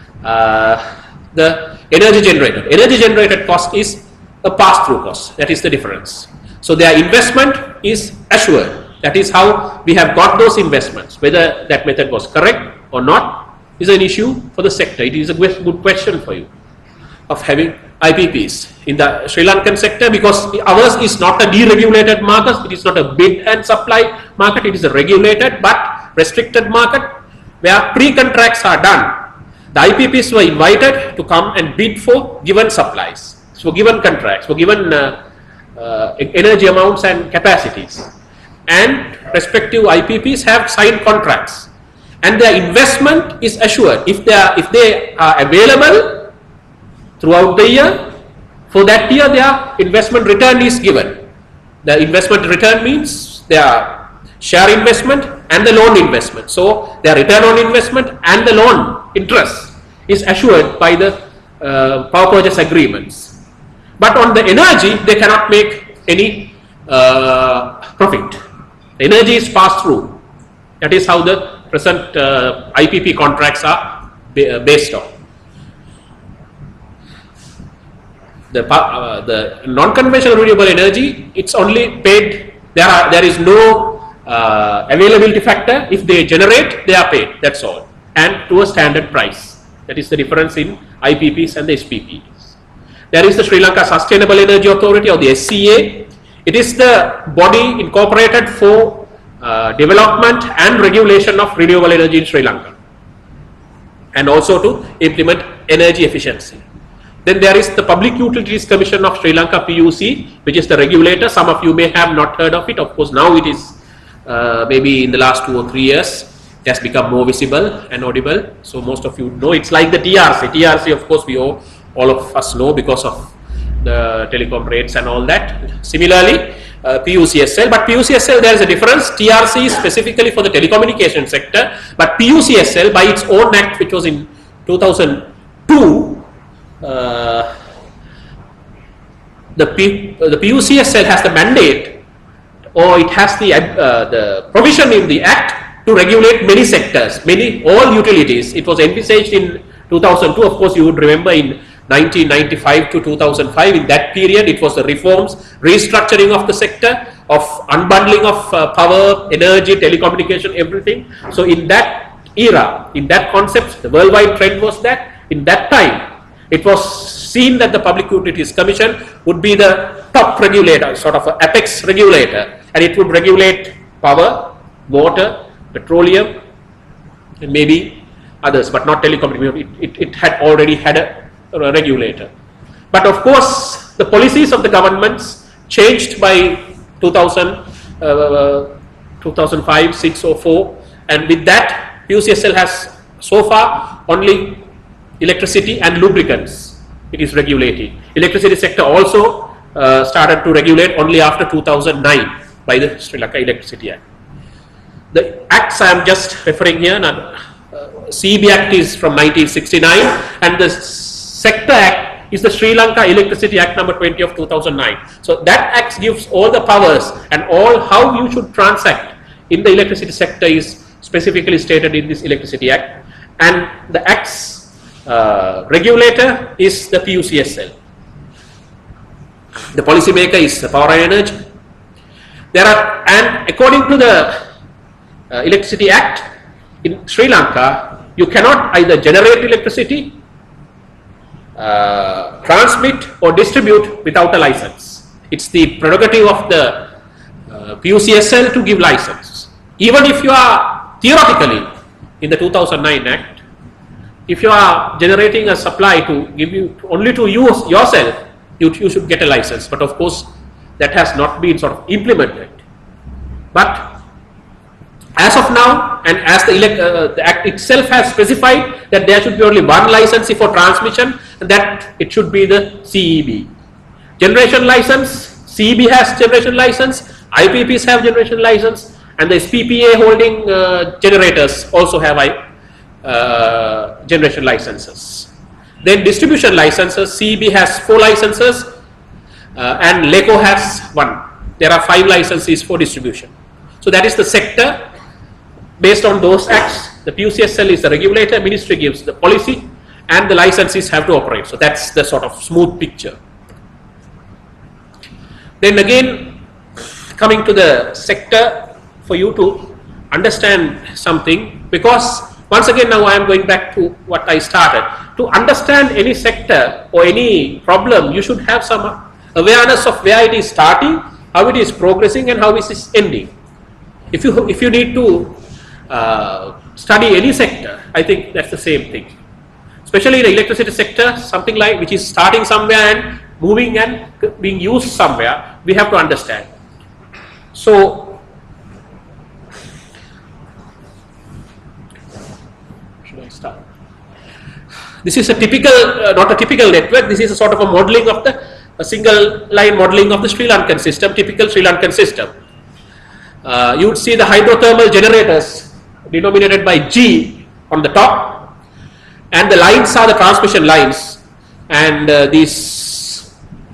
the energy generated. Energy generated cost is a pass-through cost. That is the difference. So their investment is assured. That is how we have got those investments. Whether that method was correct or not is an issue for the sector. It is a good question for you of having IPPs in the Sri Lankan sector, because ours is not a deregulated market. It is not a bid and supply market. It is a regulated but restricted market where pre-contracts are done. The IPPs were invited to come and bid for given supplies, for given contracts, for given energy amounts and capacities, and respective IPPs have signed contracts, and their investment is assured. If they are available throughout the year, for that year their investment return is given. The investment return means their share investment and the loan investment. So their return on investment and the loan interest is assured by the power purchase agreements. But on the energy, they cannot make any profit. The energy is passed through. That is how the present IPP contracts are based on. The non-conventional renewable energy, it's only paid. There is no availability factor. If they generate, they are paid. That's all, and to a standard price. That is the difference in IPPs and the SPPs. There is the Sri Lanka Sustainable Energy Authority, or the SCA. It is the body incorporated for development and regulation of renewable energy in Sri Lanka, and also to implement energy efficiency. Then there is the Public Utilities Commission of Sri Lanka, PUC, which is the regulator. Some of you may have not heard of it. Of course, now it is maybe in the last 2 or 3 years, it has become more visible and audible. So most of you know, it's like the TRC. TRC, of course, all of us know because of the telecom rates and all that. Similarly, PUCSL, but PUCSL, there is a difference. TRC is specifically for the telecommunication sector, but PUCSL, by its own act, which was in 2002, the PUCSL has the mandate, or it has the provision in the act to regulate many sectors, all utilities. It was envisaged in 2002. Of course, you would remember in 1995 to 2005, in that period, it was the reforms, restructuring of the sector, of unbundling of power, energy, telecommunication, everything. So in that era, in that concept, the worldwide trend was that in that time, it was seen that the Public Utilities Commission would be the top regulator, sort of an apex regulator, and it would regulate power, water, petroleum, and maybe others, but not telecommunication. It had already had a regulator. But of course, the policies of the governments changed by 2005, 6 or 4, and with that PUCSL has so far only electricity and lubricants it is regulating. Electricity sector also started to regulate only after 2009 by the Sri Lanka Electricity Act. The acts I am just referring here, CEB Act is from 1969 and the Sector Act is the Sri Lanka Electricity Act number 20 of 2009. So that act gives all the powers and all how you should transact in the electricity sector is specifically stated in this Electricity Act, and the act's regulator is the PUCSL. The policy maker is the Power and Energy. And according to the Electricity Act in Sri Lanka, you cannot either generate electricity, transmit or distribute without a license. It's the prerogative of the PUCSL to give license. Even if you are theoretically in the 2009 Act, if you are generating a supply to give you only to use yourself, you should get a license. But of course, that has not been sort of implemented. But as of now, and as the Act itself has specified that there should be only one licensee for transmission, and that it should be the CEB. Generation license, CEB has generation license, IPPs have generation license, and the SPPA holding generators also have generation licenses. Then distribution licenses, CEB has 4 licenses and LECO has 1. There are 5 licenses for distribution. So that is the sector. Based on those acts, the PUCSL is the regulator, ministry gives the policy, and the licenses have to operate. So that's the sort of smooth picture. Then again, coming to the sector, for you to understand something, because once again now I am going back to what I started. To understand any sector or any problem, you should have some awareness of where it is starting, how it is progressing, and how it is ending. If you need to study any sector, I think that's the same thing. Especially in the electricity sector, something like which is starting somewhere and moving and being used somewhere, we have to understand. So, should I start? This is a typical, not a typical network. This is a sort of a modeling of a single line modeling of the Sri Lankan system, typical Sri Lankan system. You would see the hydrothermal generators denominated by G on the top, and the lines are the transmission lines, and this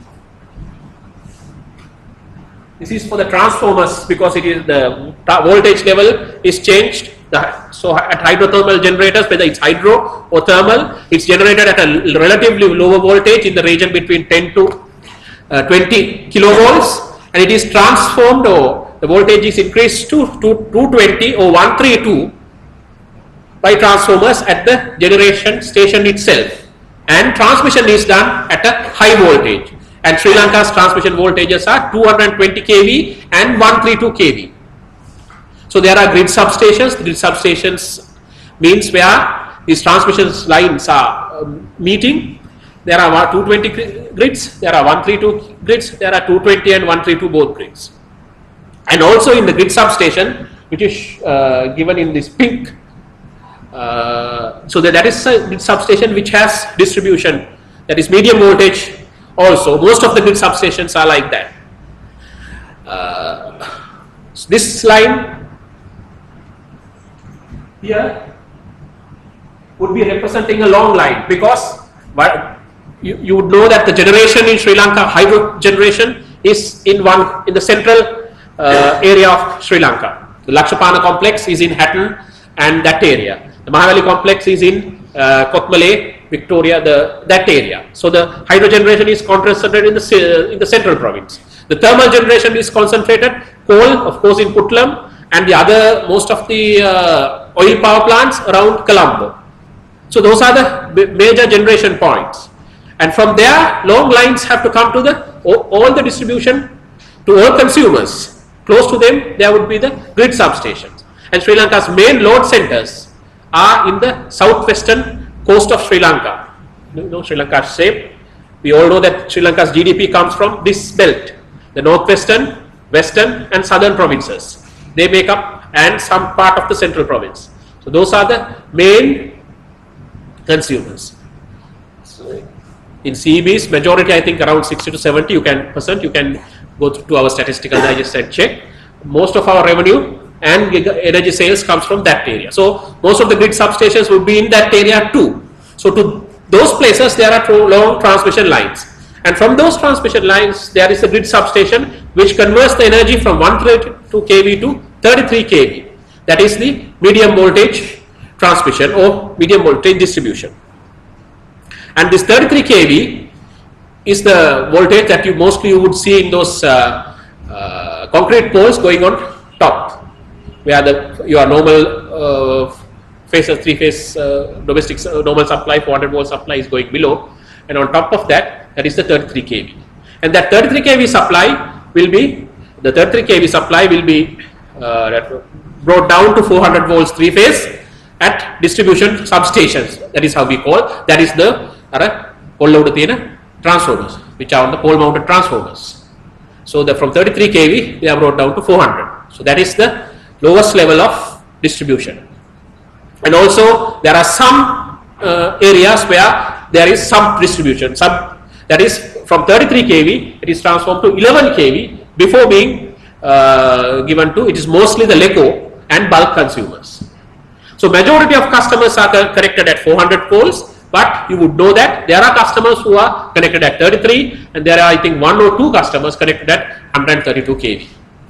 is for the transformers because it is the voltage level is changed. So at hydrothermal generators, whether it's hydro or thermal, it's generated at a relatively lower voltage in the region between 10 to 20 kilovolts, and it is transformed, or the voltage is increased to 220 or 132 by transformers at the generation station itself, and transmission is done at a high voltage, and Sri Lanka's transmission voltages are 220 kV and 132 kV. So there are grid substations. The grid substations means where these transmission lines are meeting. There are 220 grids, there are 132 grids, there are 220 and 132 both grids. And also in the grid substation, which is given in this pink, so that is a grid substation which has distribution, that is medium voltage also. Most of the grid substations are like that. So this line here would be representing a long line, because you would know that the generation in Sri Lanka, hydro generation, is in the central area of Sri Lanka. The Lakshapana complex is in Hatton and that area. The Mahavali complex is in Kothmale, Victoria, that area. So the hydro generation is concentrated in the central province. The thermal generation is concentrated, coal of course in Puttlam, and most of the oil power plants around Colombo. So those are the major generation points, and from there long lines have to come to all the distribution to all consumers. Close to them there would be the grid substations, and Sri Lanka's main load centers are in the southwestern coast of Sri Lanka. You know Sri Lanka's shape. We all know that Sri Lanka's GDP comes from this belt, the northwestern, western and southern provinces. They make up, and some part of the central province. So those are the main consumers. So in CEBs, majority, I think around 60 to 70 percent, you can go to our statistical digest and check. Most of our revenue and energy sales comes from that area. So most of the grid substations will be in that area too. So to those places there are long transmission lines, and from those transmission lines there is a grid substation which converts the energy from 132 kV to 33 kV. That is the medium voltage transmission or medium voltage distribution. And this 33 kV is the voltage that you mostly would see in those concrete poles going on top, where your normal three-phase domestic normal supply, 400 volt supply is going below, and on top of that, that is the 33 kV. And that 33 kV supply will be brought down to 400 volts three-phase at distribution substations. That is how we call. That is the transformers, which are on the pole-mounted transformers. So from 33 kV, they are brought down to 400. So that is the lowest level of distribution. And also there are some areas where there is some distribution. That is from 33 kV, it is transformed to 11 kV before being given to, it is mostly the LECO and bulk consumers. So majority of customers are connected at 400 poles, but you would know that there are customers who are connected at 33, and there are, I think, 1 or 2 customers connected at 132 kV.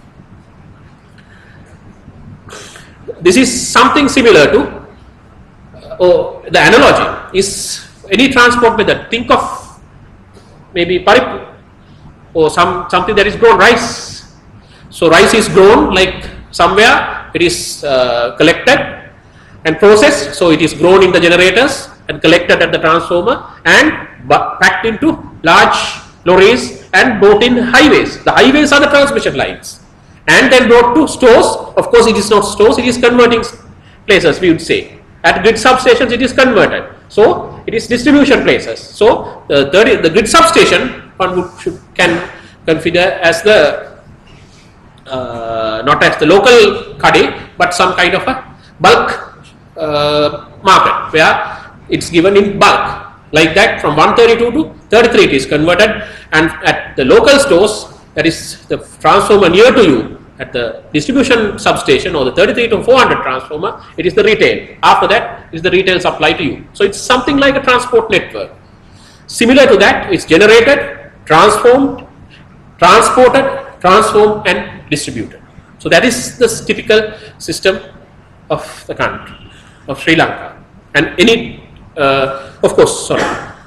This is something similar to, the analogy is any transport method. Think of maybe paripu or something that is grown, rice. So rice is grown like somewhere, it is collected and processed. So it is grown in the generators and collected at the transformer and packed into large lorries and brought in highways. The highways are the transmission lines, and then brought to stores. Of course, it is not stores, it is converting places, we would say. At grid substations, it is converted. So it is distribution places. So the grid substation one can consider as the not as the local KADE, but some kind of a bulk market where it's given in bulk. Like that, from 132 to 33 it is converted, and at the local stores, that is the transformer near to you, at the distribution substation or the 33 to 400 transformer, it is the retail. After that is the retail supply to you. So it's something like a transport network. Similar to that, it's generated, transformed, transported, transformed and distributed. So that is the typical system of the country, of Sri Lanka. And any, of course, sorry.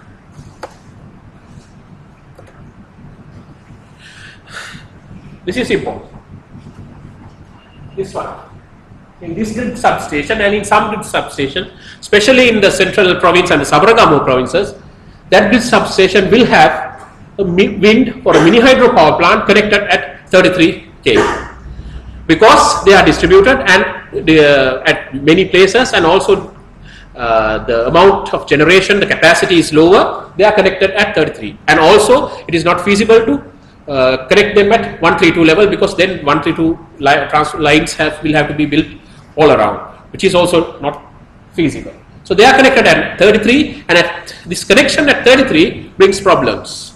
This is important. This one. In this grid substation and in some grid substation, especially in the central province and the Sabaragamu provinces, that grid substation will have a wind or a mini hydro power plant connected at 33 kV, because they are distributed and at many places, and also the amount of generation, the capacity is lower, they are connected at 33, and also it is not feasible to connect them at 132 level, because then 132 lines will have to be built all around, which is also not feasible. So they are connected at 33, and at this connection at 33 brings problems.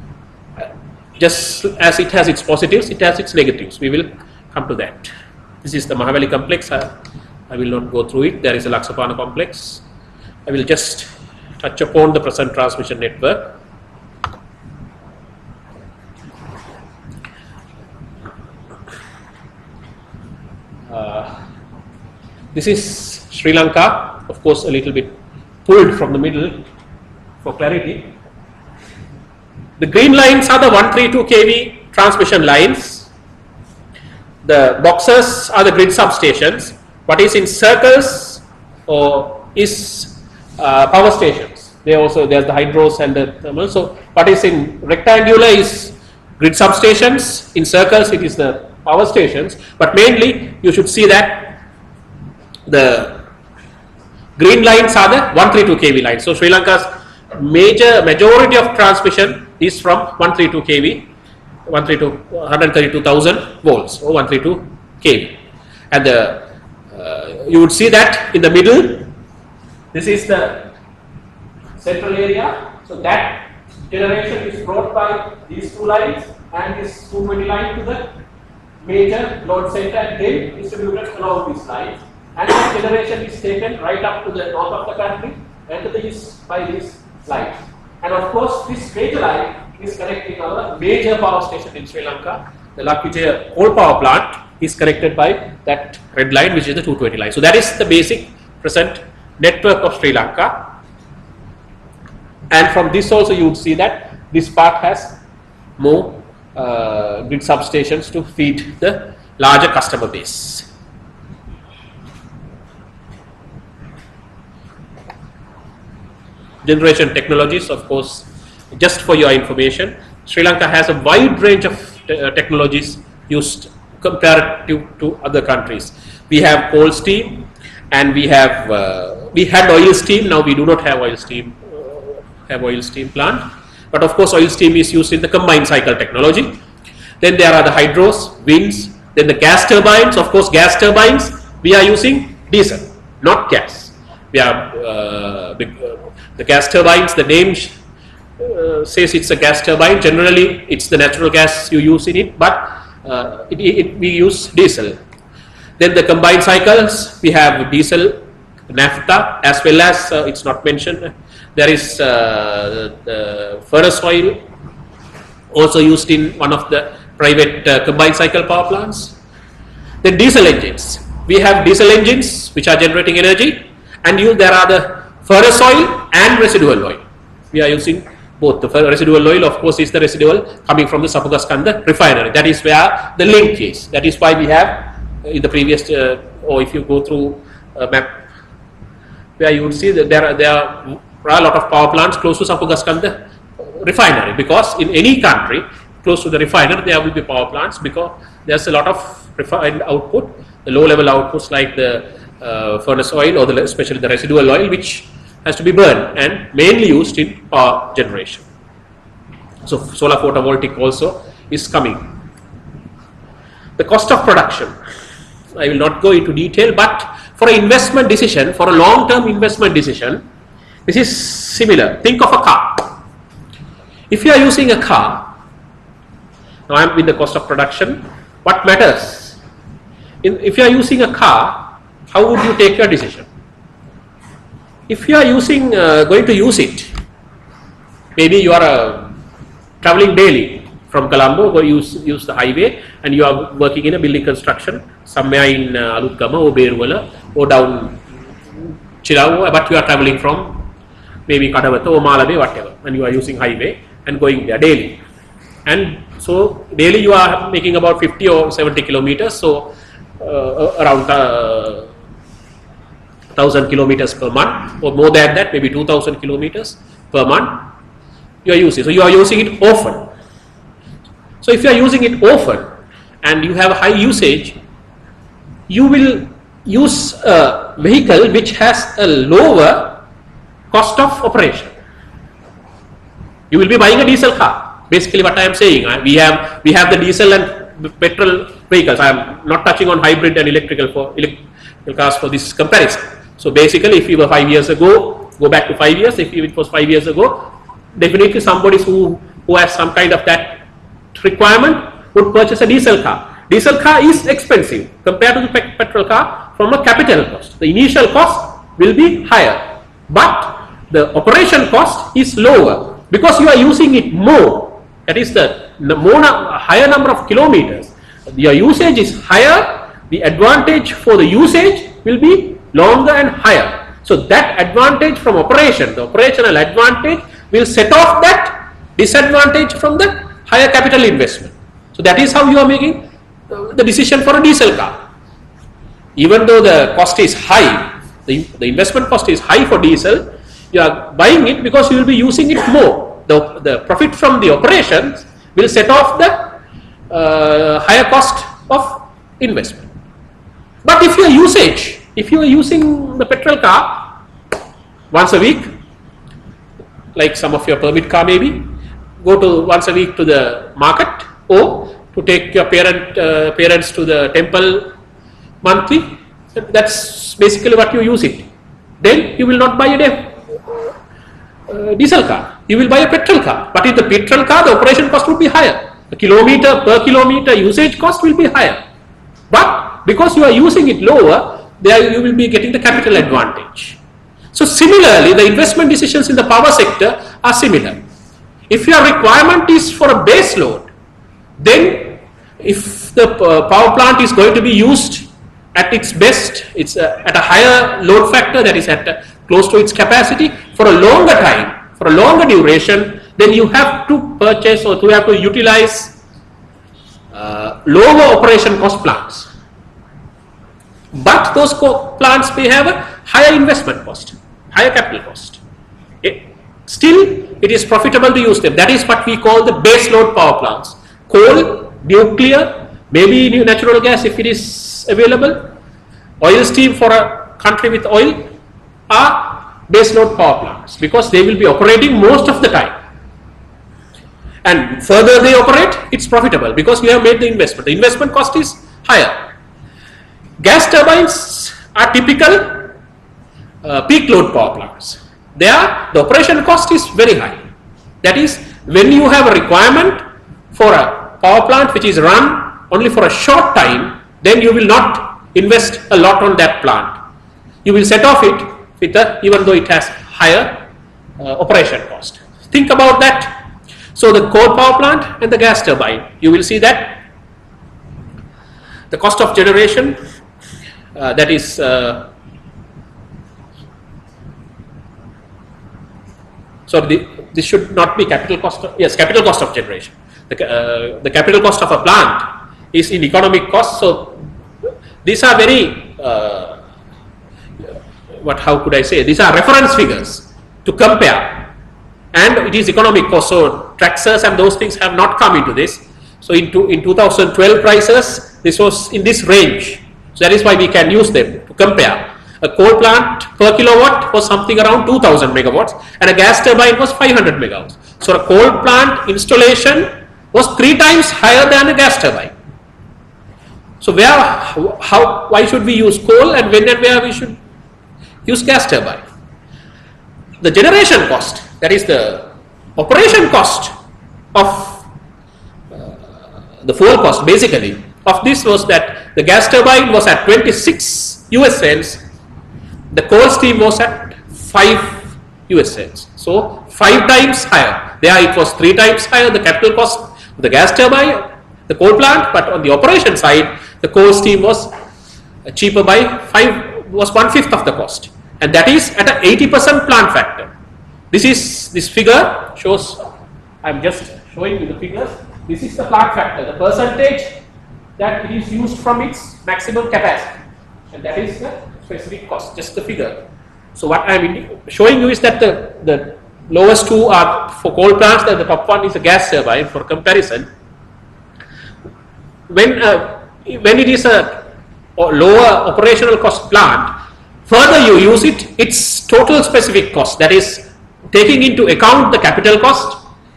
Just as it has its positives, it has its negatives. We will come to that. This is the Mahaveli complex. I will not go through it. There is a Laksapana complex. I will just touch upon the present transmission network. This is Sri Lanka, of course a little bit pulled from the middle for clarity. The green lines are the 132 kV transmission lines. The boxes are the grid substations. What is in circles is power stations. There's the hydros and the thermal. So what is in rectangular is grid substations. In circles it is the power stations. But mainly you should see that the green lines are the 132 kV lines. So Sri Lanka's majority of transmission is from 132 kV, 132,000 volts or 132 kV, and you would see that in the middle, this is the central area. So that generation is brought by these two lines and this 220 line to the major load center and then distributed along these lines, and that generation is taken right up to the north of the country and to the east by these lines. And of course, this major line is connecting our major power station in Sri Lanka, the Lakvijaya coal power plant is connected by that red line, which is the 220 line. So that is the basic present network of Sri Lanka. And from this also you would see that this part has more grid substations to feed the larger customer base. Generation technologies, of course, just for your information, Sri Lanka has a wide range of technologies used comparative to other countries. We have coal steam, and we had oil steam. Now we do not have oil steam plant, but of course oil steam is used in the combined cycle technology. Then there are the hydros, winds, then the gas turbines. Of course, gas turbines we are using diesel, not gas. We are the gas turbines, the name says it's a gas turbine. Generally it's the natural gas you use in it, but we use diesel. Then the combined cycles, we have diesel, naphtha, as well as it's not mentioned, there is the furnace oil also used in one of the private combined cycle power plants. Then diesel engines, we have diesel engines which are generating energy, and there are the furnace oil and residual oil. We are using both. The residual oil, of course, is the residual coming from the Sapugaskanda refinery. That is where the link is. That is why we have in the previous, or if you go through a map, where you would see that there are a lot of power plants close to Sapugaskanda refinery, because in any country close to the refinery there will be power plants, because there's a lot of refined output, the low level outputs like the furnace oil or especially the residual oil, which has to be burned and mainly used in power generation. So solar photovoltaic also is coming. The cost of production, I will not go into detail, but for an investment decision, for a long-term investment decision, this is similar. Think of a car. If you are using a car, now I am with the cost of production, what matters? If you are using a car, how would you take your decision? If you are going to use it, maybe you are traveling daily from Colombo, or use the highway, and you are working in a building construction somewhere in Alutgama or Berwala or down Chirawa, but you are traveling from maybe Kadawatha or Malabe, whatever, and you are using highway and going there daily. And so daily you are making about 50 or 70 kilometers, so around 1,000 kilometers per month, or more than that, maybe 2,000 kilometers per month you are using. So you are using it often. So if you are using it often and you have high usage, you will use a vehicle which has a lower cost of operation. You will be buying a diesel car. Basically what I am saying, we have the diesel and petrol vehicles. I am not touching on hybrid and electrical cars for this comparison. So basically, if you were 5 years ago, go back to 5 years, if it was 5 years ago, definitely somebody who has some kind of that requirement would purchase a diesel car. Diesel car is expensive compared to the petrol car from a capital cost. The initial cost will be higher, but the operation cost is lower because you are using it more. That is the higher number of kilometers. Your usage is higher, the advantage for the usage will be longer and higher. So that advantage from operation, the operational advantage, will set off that disadvantage from the higher capital investment. So that is how you are making the decision for a diesel car. Even though the cost is high, the investment cost is high for diesel, you are buying it because you will be using it more. The profit from the operations will set off the higher cost of investment. But if you are using the petrol car once a week, like some of your permit car maybe, go to once a week to the market, or to take your parents to the temple monthly. That's basically what you use it. Then you will not buy a diesel car. You will buy a petrol car. But in the petrol car, the operation cost would be higher. The per kilometer usage cost will be higher. But because you are using it lower, there you will be getting the capital advantage. So similarly, the investment decisions in the power sector are similar. If your requirement is for a base load, then if the power plant is going to be used at its best, it's at a higher load factor, that is at close to its capacity, for a longer time, for a longer duration, then you have to purchase or you have to utilize lower operation cost plants. But those plants may have a higher investment cost, higher capital cost. Still, it is profitable to use them. That is what we call the base load power plants. Coal, nuclear, maybe natural gas if it is available, oil steam for a country with oil are base load power plants because they will be operating most of the time. And further they operate, it's profitable because we have made the investment. The investment cost is higher. Gas turbines are typical peak load power plants. There, the operation cost is very high. That is, when you have a requirement for a power plant which is run only for a short time, then you will not invest a lot on that plant. You will set off it with even though it has higher operation cost. Think about that. So the coal power plant and the gas turbine, you will see that the cost of generation, that is this should not be capital cost. Yes, capital cost of generation. The capital cost of a plant is in economic cost. So these are very how could I say? These are reference figures to compare, and it is economic cost. So taxes and those things have not come into this. So in 2012 prices, this was in this range. So that is why we can use them to compare. A coal plant per kilowatt was something around 2000 megawatts and a gas turbine was 500 megawatts. So a coal plant installation was 3 times higher than a gas turbine. So why should we use coal and when and where we should use gas turbine? The generation cost, that is the operation cost of the fuel cost basically of this was that the gas turbine was at 26 US cents. The coal steam was at 5 US cents. So 5 times higher. There it was 3 times higher the capital cost of the gas turbine, the coal plant, but on the operation side, the coal steam was cheaper by 1/5 of the cost. And that is at an 80% plant factor. This figure shows, I'm just showing you the figures. This is the plant factor, the percentage that it is used from its maximum capacity. And that is the specific cost, just the figure. So what I am showing you is that the lowest two are for coal plants, and the top one is a gas turbine for comparison. When it is a lower operational cost plant, further you use it, its total specific cost, that is taking into account the capital cost,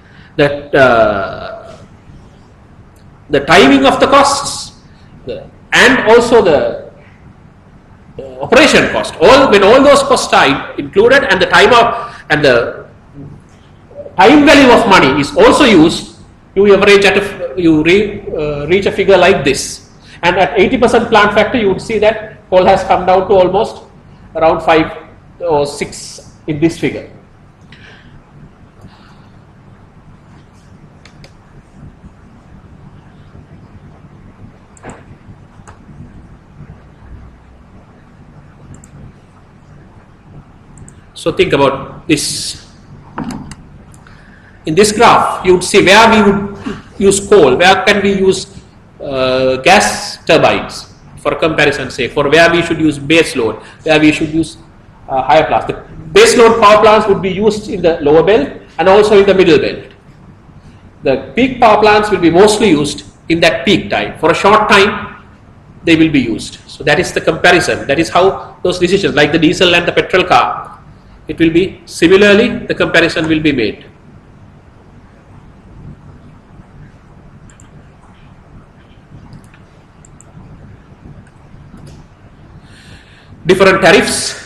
the timing of the costs, and also the operation cost. When all those costs are included, and the time value of money is also used, you average reach a figure like this. And at 80% plant factor, you would see that coal has come down to almost around 5 or 6 in this figure. So think about this. In this graph, you would see where we would use coal, where can we use gas turbines for comparison sake, for where we should use base load, where we should use higher plants. The base load power plants would be used in the lower belt and also in the middle belt. The peak power plants will be mostly used in that peak time. For a short time, they will be used. So that is the comparison. That is how those decisions, like the diesel and the petrol car, it will be similarly, the comparison will be made. Different tariffs.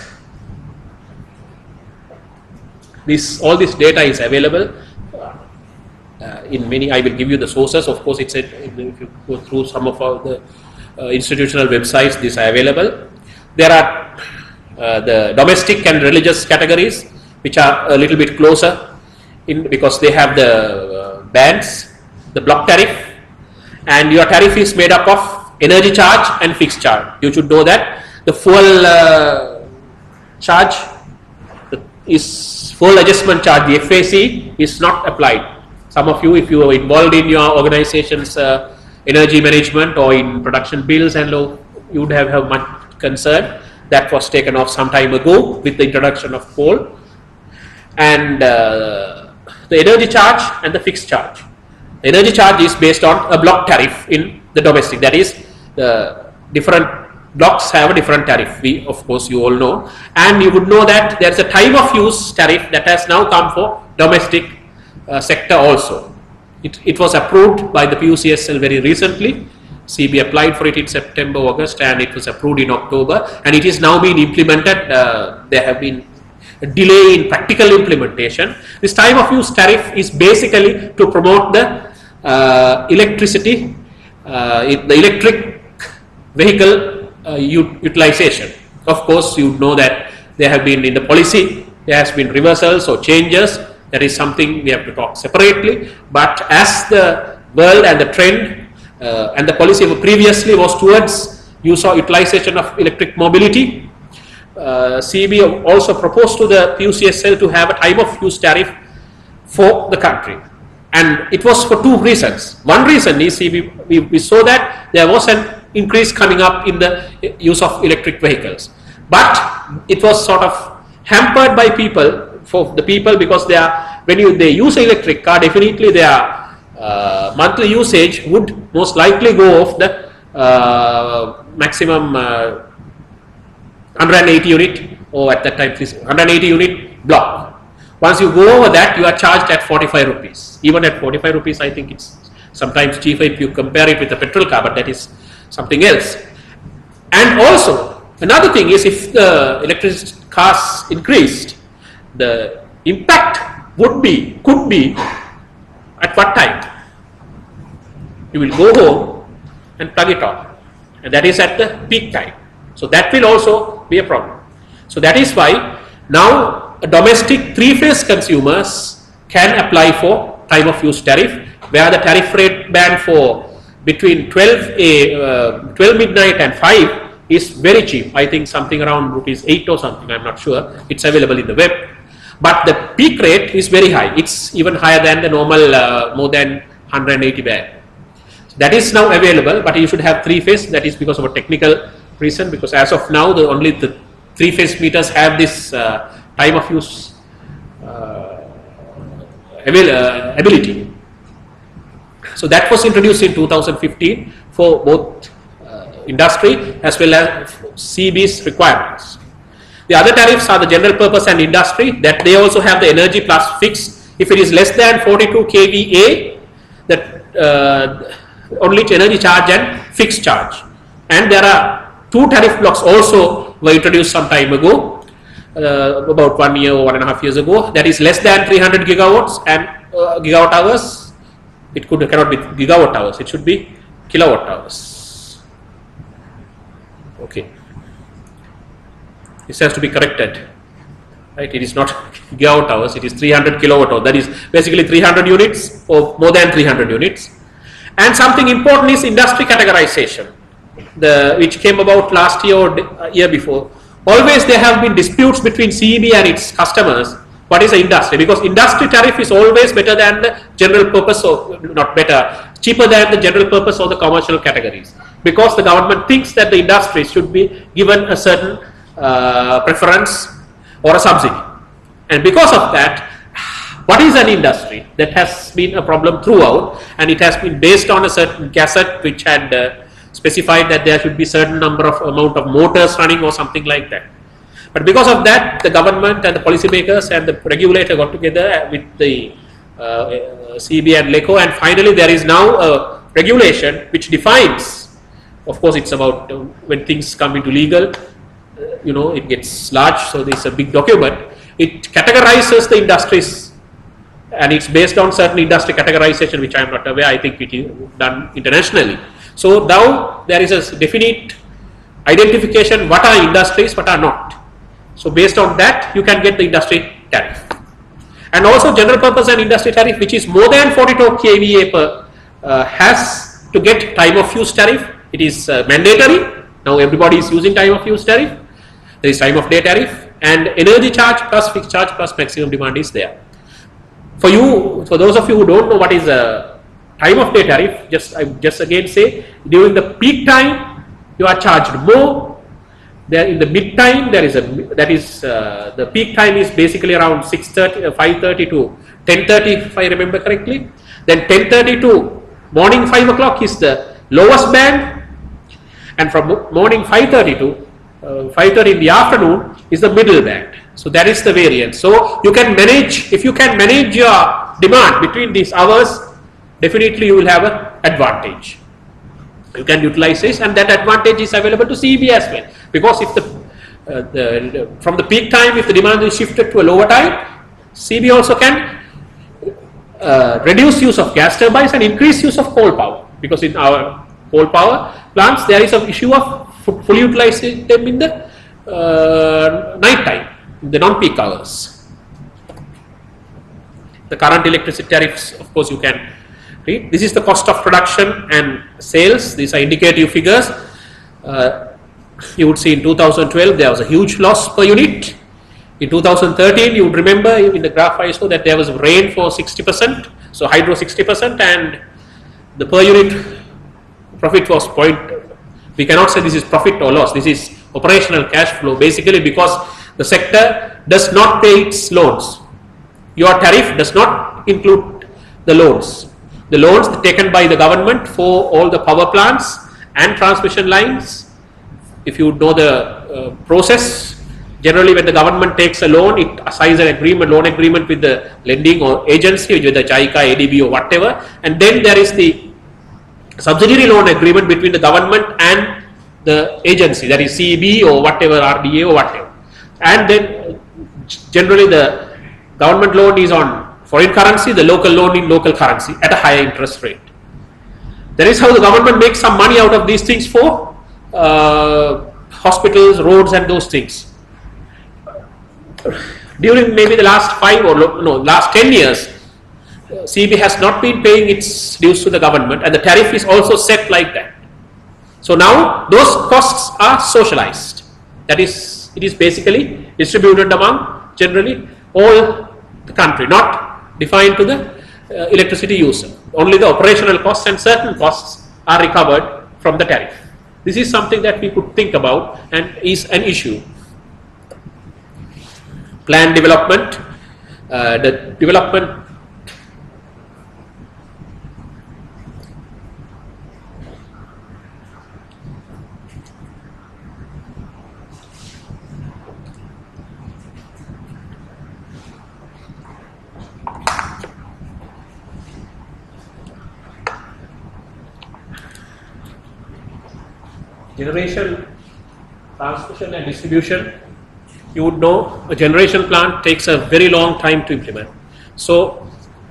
All this data is available in many. I will give you the sources. Of course, if you go through some of the institutional websites, these are available. There are the domestic and religious categories, which are a little bit closer because they have the bands, the block tariff, and your tariff is made up of energy charge and fixed charge. You should know that the fuel charge is fuel adjustment charge, the FAC, is not applied. Some of you, if you are involved in your organization's energy management or in production bills, and you would have much concern. That was taken off some time ago with the introduction of coal. And the energy charge and the fixed charge. The energy charge is based on a block tariff in the domestic. That is, the different blocks have a different tariff. Of course, you all know. And you would know that there is a time of use tariff that has now come for domestic sector also. It was approved by the PUCSL very recently. CB applied for it in September, August, and it was approved in October, and it is now being implemented. There have been a delay in practical implementation. This time of use tariff is basically to promote the electricity, the electric vehicle utilization. Of course, you know that there have been in the policy, there has been reversals or changes. That is something we have to talk separately. But as the world and the trend and the policy previously was towards use or utilization of electric mobility, CB also proposed to the PUCSL to have a time of use tariff for the country. And it was for two reasons. One reason is we saw that there was an increase coming up in the use of electric vehicles. But it was sort of hampered by people, because when they use an electric car, definitely their monthly usage would most likely go off the maximum 180 unit, or at that time 180 unit block. Once you go over that, you are charged at 45 rupees. Even at 45 rupees, I think it's sometimes cheaper if you compare it with a petrol car, but that is something else. And also, another thing is, if the electric cars increased, the impact could be at what time? You will go home and plug it on, and that is at the peak time. So that will also be a problem. So that is why now domestic three-phase consumers can apply for time of use tariff, where the tariff rate band for between 12 midnight and 5 is very cheap. I think something around ₹8 or something, I'm not sure. It's available in the web. But the peak rate is very high. It's even higher than the normal more than 180 band. So that is now available, but you should have three-phase. That is because of a technical reason, because as of now only the three-phase meters have this time of use ability. So that was introduced in 2015 for both industry as well as CB's requirements. The other tariffs are the general purpose and industry, that they also have the energy plus fixed. If it is less than 42 kVA, that only energy charge and fixed charge. And there are two tariff blocks also were introduced some time ago, about 1 year or 1.5 years ago. That is less than 300 gigawatts and gigawatt hours. It cannot be gigawatt hours. It should be kilowatt hours. Okay. This has to be corrected. Right? It is not gigawatt hours. It is 300 kilowatt hours. That is basically 300 units or more than 300 units. And something important is industry categorization, which came about last year or year before. Always there have been disputes between CEB and its customers. What is the industry? Because industry tariff is always better than the general purpose, or not better, cheaper than the general purpose or the commercial categories. Because the government thinks that the industry should be given a certain preference or a subsidy. And because of that, what is an industry? That has been a problem throughout, and it has been based on a certain gazette which had specified that there should be certain amount of motors running or something like that. But because of that, the government and the policymakers and the regulator got together with the CB and LECO, and finally there is now a regulation which defines, of course it's about when things come into legal, it gets large, so there's a big document. It categorizes the industries, and it's based on certain industry categorization which I am not aware. I think it is done internationally. So now there is a definite identification what are industries, what are not. So based on that you can get the industry tariff. And also general purpose and industry tariff, which is more than 42 kVA per has to get time of use tariff. It is mandatory. Now everybody is using time of use tariff. There is time of day tariff, and energy charge plus fixed charge plus maximum demand is there. For those of you who don't know what is a time of day tariff, I just again say, during the peak time you are charged more. There in the mid time there is the peak time is basically around 6:30, 5:30 to 10:30 if I remember correctly. Then 10:30 to morning 5 o'clock is the lowest band, and from morning 5:30 to 5:30 in the afternoon is the middle band. So that is the variance. So you can manage, if you can manage your demand between these hours, definitely you will have an advantage. You can utilize this, and that advantage is available to CEB as well. Because if from the peak time, if the demand is shifted to a lower time, CEB also can reduce use of gas turbines and increase use of coal power. Because in our coal power plants, there is an issue of fully utilizing them in the night time, the non-peak hours. The current electricity tariffs, of course, you can read. This is the cost of production and sales. These are indicative figures. You would see in 2012 there was a huge loss per unit. In 2013, you would remember in the graph I saw that there was rain for 60%, so hydro 60%, and the per unit profit was we cannot say this is profit or loss. This is operational cash flow, basically because the sector does not pay its loans. Your tariff does not include the loans. The loans taken by the government for all the power plants and transmission lines. If you know the process, generally when the government takes a loan, it signs an loan agreement with the lending or agency, with the JICA, ADB or whatever, and then there is the subsidiary loan agreement between the government and the agency, that is CEB or whatever, RDA or whatever. And then generally the government loan is on foreign currency, the local loan in local currency at a higher interest rate. That is how the government makes some money out of these things for hospitals, roads and those things. During maybe the last last 10 years, CEB has not been paying its dues to the government, and the tariff is also set like that. So now those costs are socialized. That is, it is basically distributed among generally all the country, not defined to the electricity user. Only the operational costs and certain costs are recovered from the tariff. This is something that we could think about and is an issue. Plan development, the development generation, transmission and distribution. You would know a generation plant takes a very long time to implement. So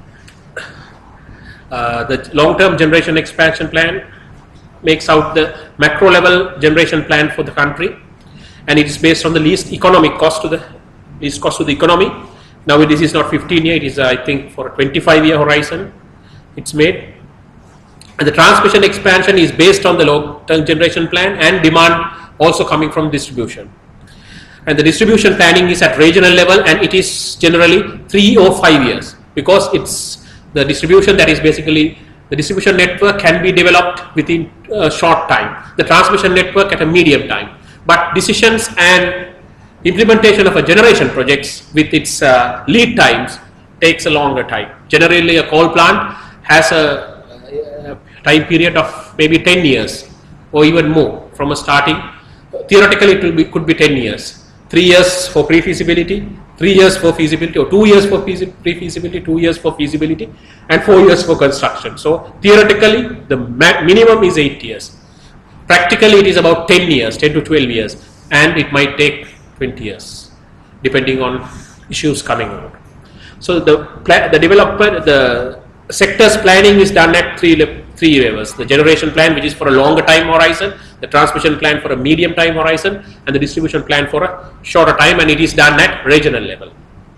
the long-term generation expansion plan makes out the macro level generation plan for the country, and it is based on the least economic cost to the economy. Now this is not 15 year, it is I think for a 25-year horizon it's made. And the transmission expansion is based on the long-term generation plan and demand also coming from distribution. And the distribution planning is at regional level, and it is generally 3 or 5 years, because it's the distribution that is basically the distribution network can be developed within a short time, the transmission network at a medium time. But decisions and implementation of a generation projects with its lead times takes a longer time. Generally a coal plant has a time period of maybe 10 years or even more from a starting. Theoretically it could be 10 years. 3 years for pre-feasibility, 3 years for feasibility, or 2 years for pre-feasibility, 2 years for feasibility, and 4 years for construction. So theoretically, the minimum is 8 years. Practically, it is about 10 years, 10 to 12 years, and it might take 20 years, depending on issues coming out. So the development, the sector's planning is done at three levels: the generation plan, which is for a longer time horizon, the transmission plan for a medium time horizon, and the distribution plan for a shorter time, and it is done at regional level.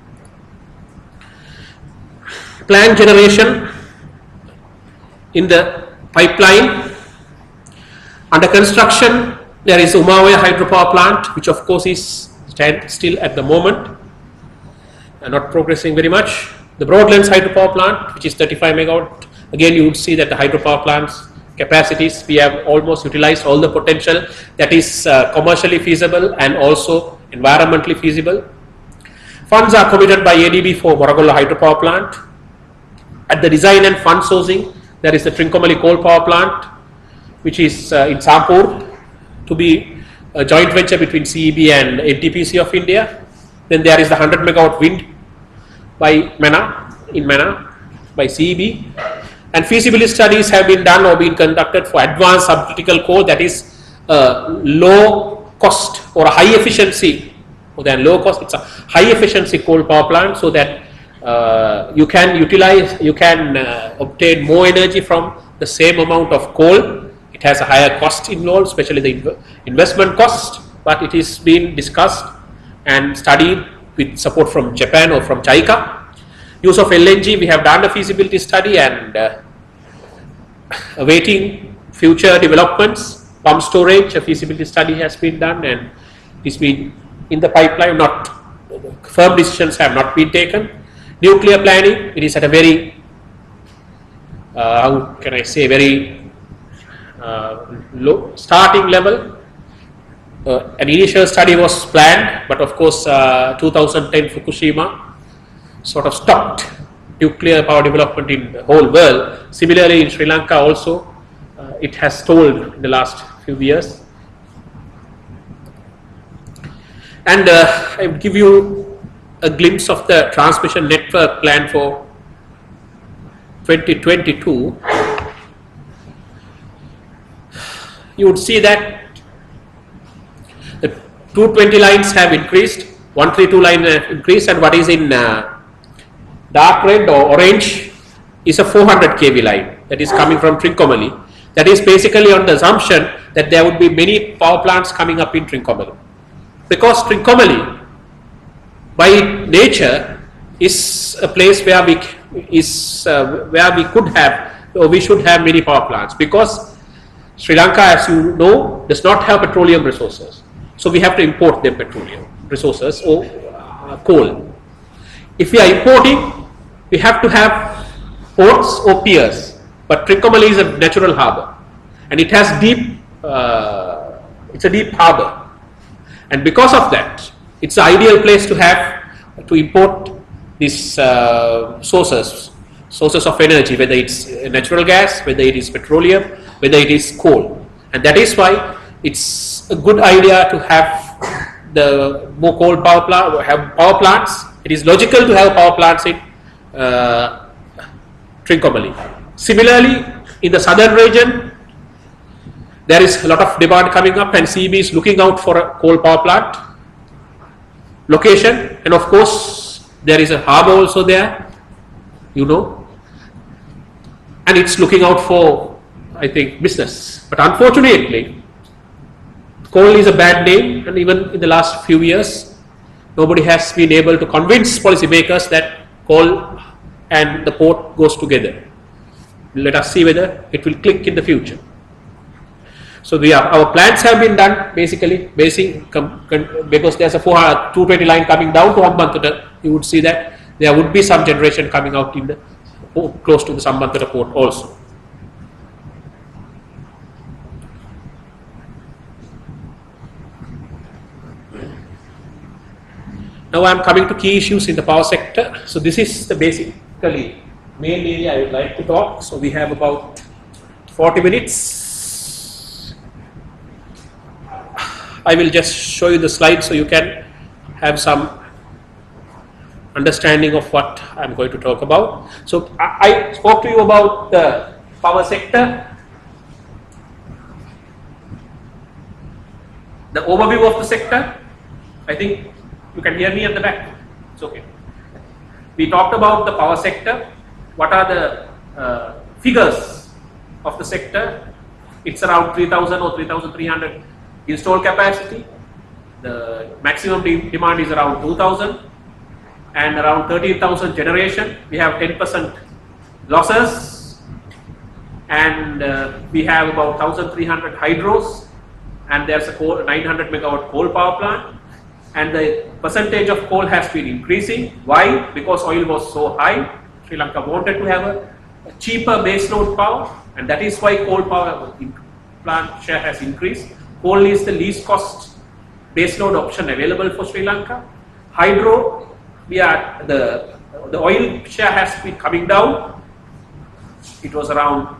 Plan generation in the pipeline. Under construction, there is Umawaya hydropower plant, which of course is still at the moment not progressing very much. The Broadlands hydropower plant, which is 35 megawatt. Again, you would see that the hydropower plants capacities, we have almost utilized all the potential that is commercially feasible and also environmentally feasible. Funds are committed by ADB for Moragula hydropower plant. At the design and fund sourcing, there is the Trincomalee coal power plant, which is in Sampur, to be a joint venture between CEB and NTPC of India. Then there is the 100 megawatt wind by Mena by CEB. And feasibility studies have been done or been conducted for advanced subcritical coal, that is low cost or a high efficiency, more than low cost, it's a high efficiency coal power plant, so that you can obtain more energy from the same amount of coal. It has a higher cost involved, especially the investment cost, but it is being discussed and studied with support from Japan or from JICA. Use of LNG, we have done a feasibility study and awaiting future developments. Pump storage, a feasibility study has been done and it's been in the pipeline. Not firm decisions have not been taken. Nuclear planning, it is at a very how can I say, very low starting level. An initial study was planned, but of course 2010 Fukushima sort of stopped nuclear power development in the whole world. Similarly in Sri Lanka also it has stalled in the last few years. And I will give you a glimpse of the transmission network plan for 2022. You would see that the 220 lines have increased, 132 line have increased, and what is in dark red or orange is a 400 kV line that is coming from Trincomalee. That is basically on the assumption that there would be many power plants coming up in Trincomalee, because Trincomalee by nature is a place where we could have, or we should have, many power plants, because Sri Lanka, as you know, does not have petroleum resources, so we have to import their petroleum resources or coal. If we are importing, we have to have ports or piers, but Trincomalee is a natural harbour and it has it's a deep harbour, and because of that it's the ideal place to have to import these sources of energy, whether it's natural gas, whether it is petroleum, whether it is coal. And that is why it's a good idea to have the more coal power plant, have power plants. It is logical to have power plants in Trincomalee. Similarly, in the southern region, there is a lot of demand coming up, and CEB is looking out for a coal power plant location, and of course there is a harbour also there, you know, and it's looking out for, I think, business. But unfortunately, coal is a bad name, and even in the last few years nobody has been able to convince policymakers that coal and the port goes together. Let us see whether it will click in the future. So our plans have been done basically because there's a 220 line coming down to Hambantota. You would see that there would be some generation coming out in the close to the Hambantota port also. Now I am coming to key issues in the power sector. So this is the basically main area I would like to talk. So we have about 40 minutes. I will just show you the slide so you can have some understanding of what I'm going to talk about. So I spoke to you about the power sector, the overview of the sector. I think you can hear me at the back. It's okay. We talked about the power sector. What are the figures of the sector? It's around 3,000 or 3,300 installed capacity. The maximum demand is around 2,000 and around 13,000 generation. We have 10% losses, and we have about 1,300 hydros, and there's a 900 megawatt coal power plant, and the percentage of coal has been increasing. Why? Because oil was so high. Sri Lanka wanted to have a cheaper baseload power, and that is why coal power plant share has increased. Coal is the least cost baseload option available for Sri Lanka. Hydro, the oil share has been coming down. It was around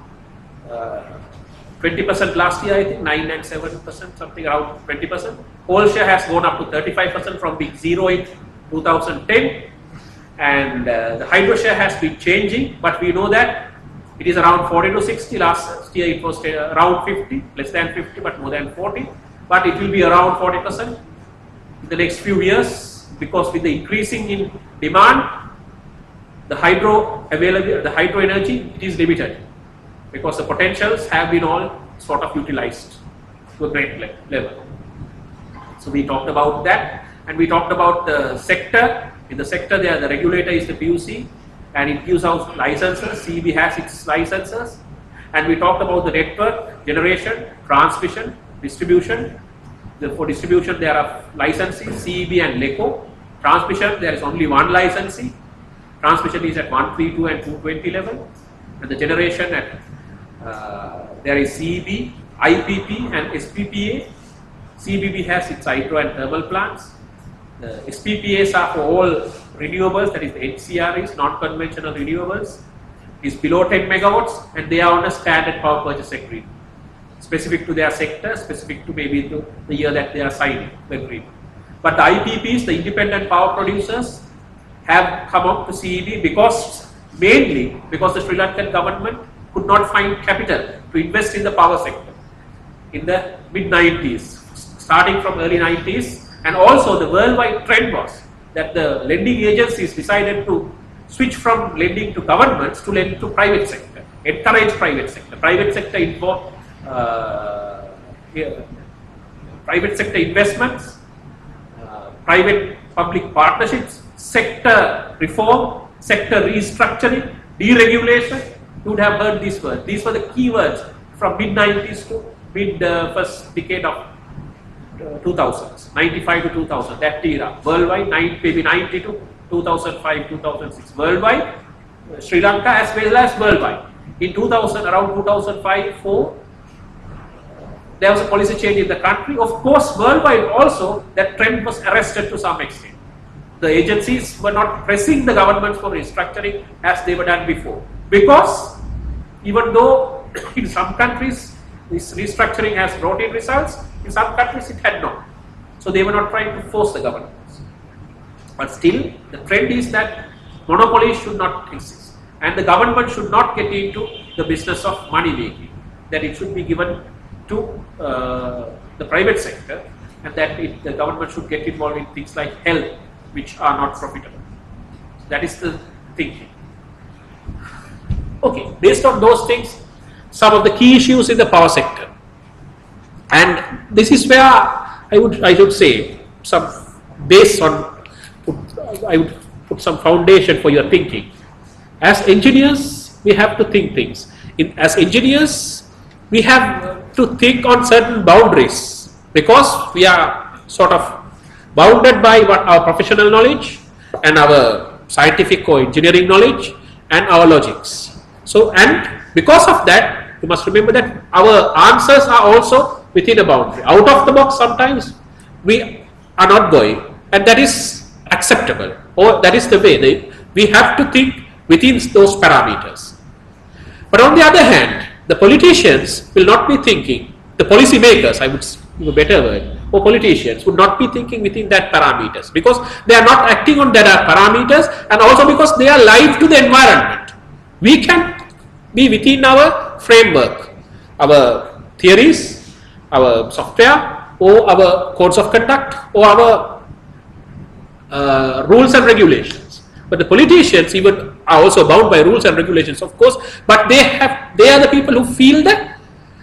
20% last year, I think 9 and 7%, something around 20%. Coal share has gone up to 35% from being zero in 2010, and the hydro share has been changing, but we know that it is around 40 to 60. Last year it was around 50, less than 50, but more than 40. But it will be around 40% in the next few years, because with the increasing in demand, the hydro availability, the hydro energy, it is limited, because the potentials have been all sort of utilized to a great level. So we talked about that, and we talked about the sector. In the sector, there the regulator is the PUC, and it gives out licenses. CEB has its licenses, and we talked about the network, generation, transmission, distribution. For distribution, there are licensees, CEB and LECO. Transmission, there is only one licensee. Transmission is at 132 and 220 level, and the generation at there is CEB, IPP and SPPA. CEBB has its hydro and thermal plants. The SPPAs are for all renewables, that is the HCREs, non-conventional renewables, is below 10 megawatts, and they are on a standard power purchase agreement, specific to their sector, specific to maybe to the year that they are signing the agreement. But the IPPs, the independent power producers, have come up to CEB mainly because the Sri Lankan government could not find capital to invest in the power sector in the mid-90s, starting from early 90s, and also the worldwide trend was that the lending agencies decided to switch from lending to governments to lend to private sector, encourage private sector. Private sector involved private sector investments, private public partnerships, sector reform, sector restructuring, deregulation. You would have heard these words. These were the key words from mid-90s to first decade of 2000s, 95 to 2000, that era, worldwide, maybe 90 to 2005, 2006, worldwide, Sri Lanka as well as worldwide. In 2000, around 2005-4, there was a policy change in the country. Of course, worldwide also, that trend was arrested to some extent. The agencies were not pressing the governments for restructuring as they were done before. Because even though in some countries this restructuring has brought in results, in some countries it had not. So they were not trying to force the governments. But still, the trend is that monopolies should not exist, and the government should not get into the business of money making, that it should be given to the private sector, and that the government should get involved in things like health, which are not profitable. So that is the thinking. Okay, based on those things, some of the key issues in the power sector, and this is where I should say some base on. I would put some foundation for your thinking. As engineers, we have to think things. As engineers, we have to think on certain boundaries, because we are sort of bounded by our professional knowledge and our scientific or engineering knowledge and our logics. So, and because of that, you must remember that our answers are also within a boundary. Out of the box, sometimes we are not going, and that is acceptable, or that is the way we have to think within those parameters. But on the other hand, the politicians will not be thinking, the policy makers, I would give a better word, or politicians would not be thinking within that parameters, because they are not acting on that parameters, and also because they are live to the environment. We can be within our framework, our theories, our software, or our codes of conduct, or our rules and regulations. But the politicians even are also bound by rules and regulations, of course, but they are the people who feel the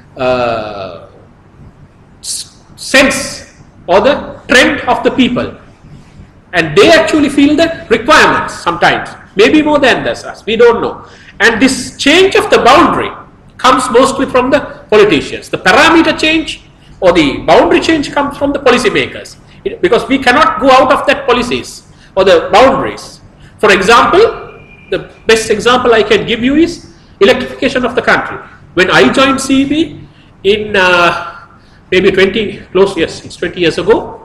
sense or the trend of the people, and they actually feel the requirements sometimes, maybe more than us, we don't know. And this change of the boundary comes mostly from the politicians. The parameter change or the boundary change comes from the policymakers, because we cannot go out of that policies or the boundaries. For example, the best example I can give you is electrification of the country. When I joined CEB in maybe 20 years ago,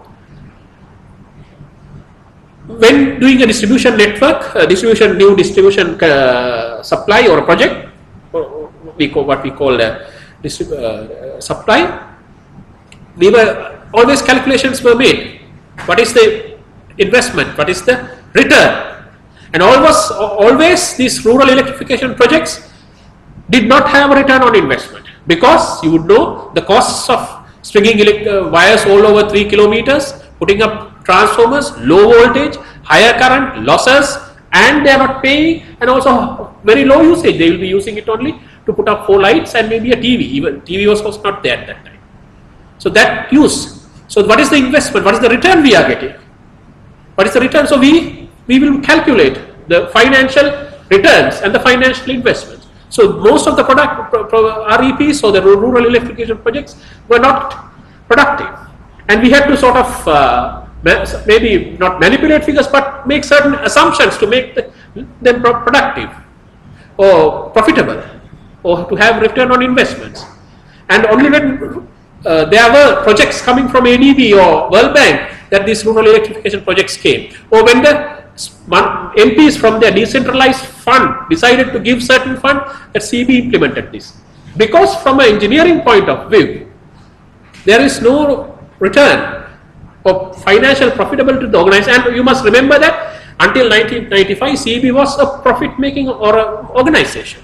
when doing a distribution network, new distribution supply or a project, what we call supply, we were always calculations were made. What is the investment? What is the return? And always these rural electrification projects did not have a return on investment, because you would know the costs of stringing wires all over 3 kilometers, putting up transformers, low voltage, higher current, losses, and they are not paying, and also very low usage. They will be using it only to put up 4 lights and maybe a TV. Even TV was not there at that time. So that use. So what is the investment? What is the return we are getting? What is the return? So we will calculate the financial returns and the financial investments. So most of the REPs or the rural electrification projects were not productive, and we had to sort of maybe not manipulate figures, but make certain assumptions to make them productive or profitable, or to have return on investments. And only when there were projects coming from ADB or World Bank that these rural electrification projects came, or when the MPs from their decentralized fund decided to give certain fund, that CEB implemented this. Because from an engineering point of view, there is no return or financial profitability to the organization. And you must remember that until 1995, CEB was a profit-making organization.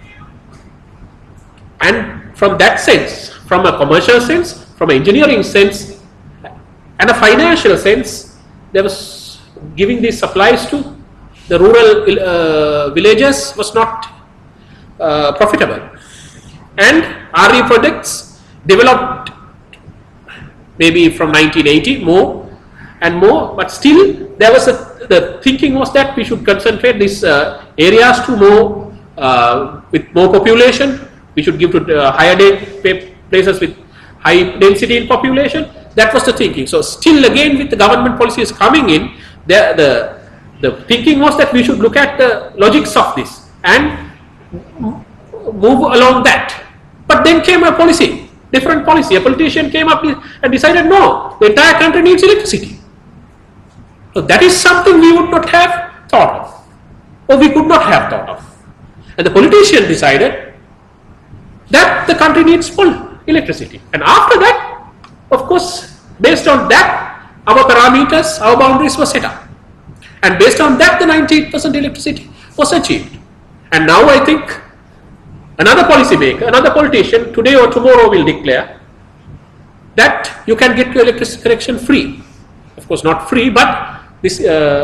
And from that sense, from a commercial sense, from an engineering sense, and a financial sense, there was giving these supplies to the rural villages was not profitable. And RE projects developed maybe from 1980 more and more, but still there was the thinking was that we should concentrate these areas to more with more population. We should give to higher places with high density in population. That was the thinking. So still again, with the government policies coming in, the thinking was that we should look at the logics of this and move along that. But then came a policy, different policy. A politician came up and decided, no, the entire country needs electricity. So that is something we would not have thought of, or we could not have thought of. And the politician decided that the country needs full electricity. And after that, of course, based on that, our parameters, our boundaries were set up. And based on that, the 98% electricity was achieved. And now I think another policy maker, another politician, today or tomorrow will declare that you can get your electricity connection free. Of course, not free, but this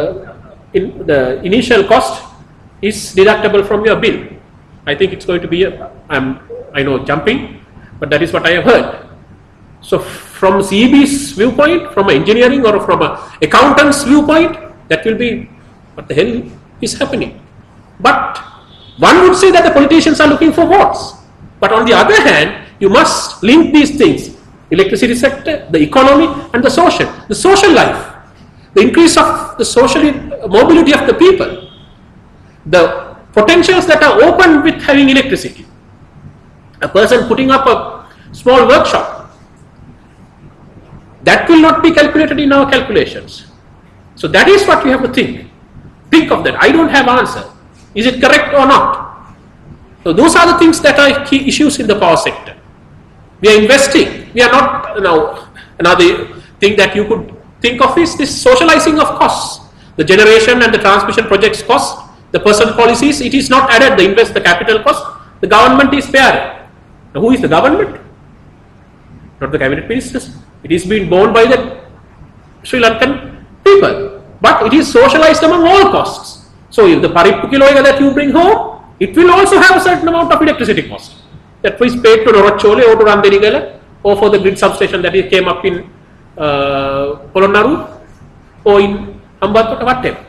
the initial cost is deductible from your bill. I think it's going to be, I know jumping, but that is what I have heard. So from CEB's viewpoint, from an engineering or from an accountant's viewpoint, that will be, what the hell is happening? But one would say that the politicians are looking for votes. But on the other hand, you must link these things: electricity sector, the economy, and the social life, the increase of the social mobility of the people, the potentials that are open with having electricity. A person putting up a small workshop, that will not be calculated in our calculations. So that is what you have to think. Think of that. I don't have answer. Is it correct or not? So those are the things that are key issues in the power sector. We are investing. We are not now the thing that you could think of is this socializing of costs. The generation and the transmission projects cost, the personal policies, it is not added, the capital cost, the government is bearing. Now who is the government? Not the cabinet ministers. It is being borne by the Sri Lankan people. But it is socialized among all costs. So if the parippu kiloika that you bring home, it will also have a certain amount of electricity cost. That is paid to Norachole or to Randenigala or for the grid substation that came up in Polonnaru or in Hambantota, whatever.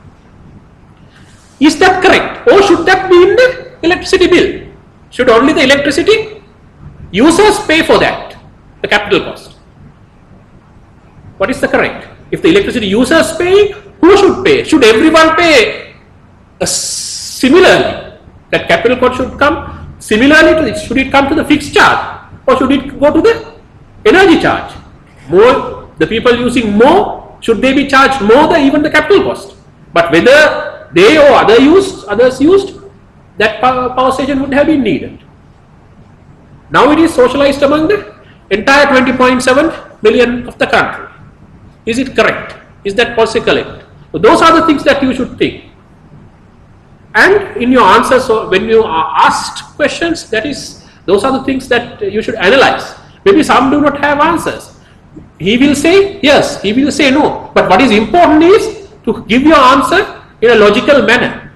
Is that correct? Or should that be in the electricity bill? Should only the electricity users pay for that, the capital cost? What is the correct? If the electricity users pay, who should pay? Should everyone pay similarly? That capital cost should come similarly should it come to the fixed charge or should it go to the energy charge? More, the people using more, should they be charged more than even the capital cost? But whether they or others used, that power station would have been needed. Now it is socialized among the entire 20.7 million of the country. Is it correct? Is that policy correct? So those are the things that you should think. And in your answers, so when you are asked questions, those are the things that you should analyze. Maybe some do not have answers. He will say yes, he will say no. But what is important is to give your answer in a logical manner.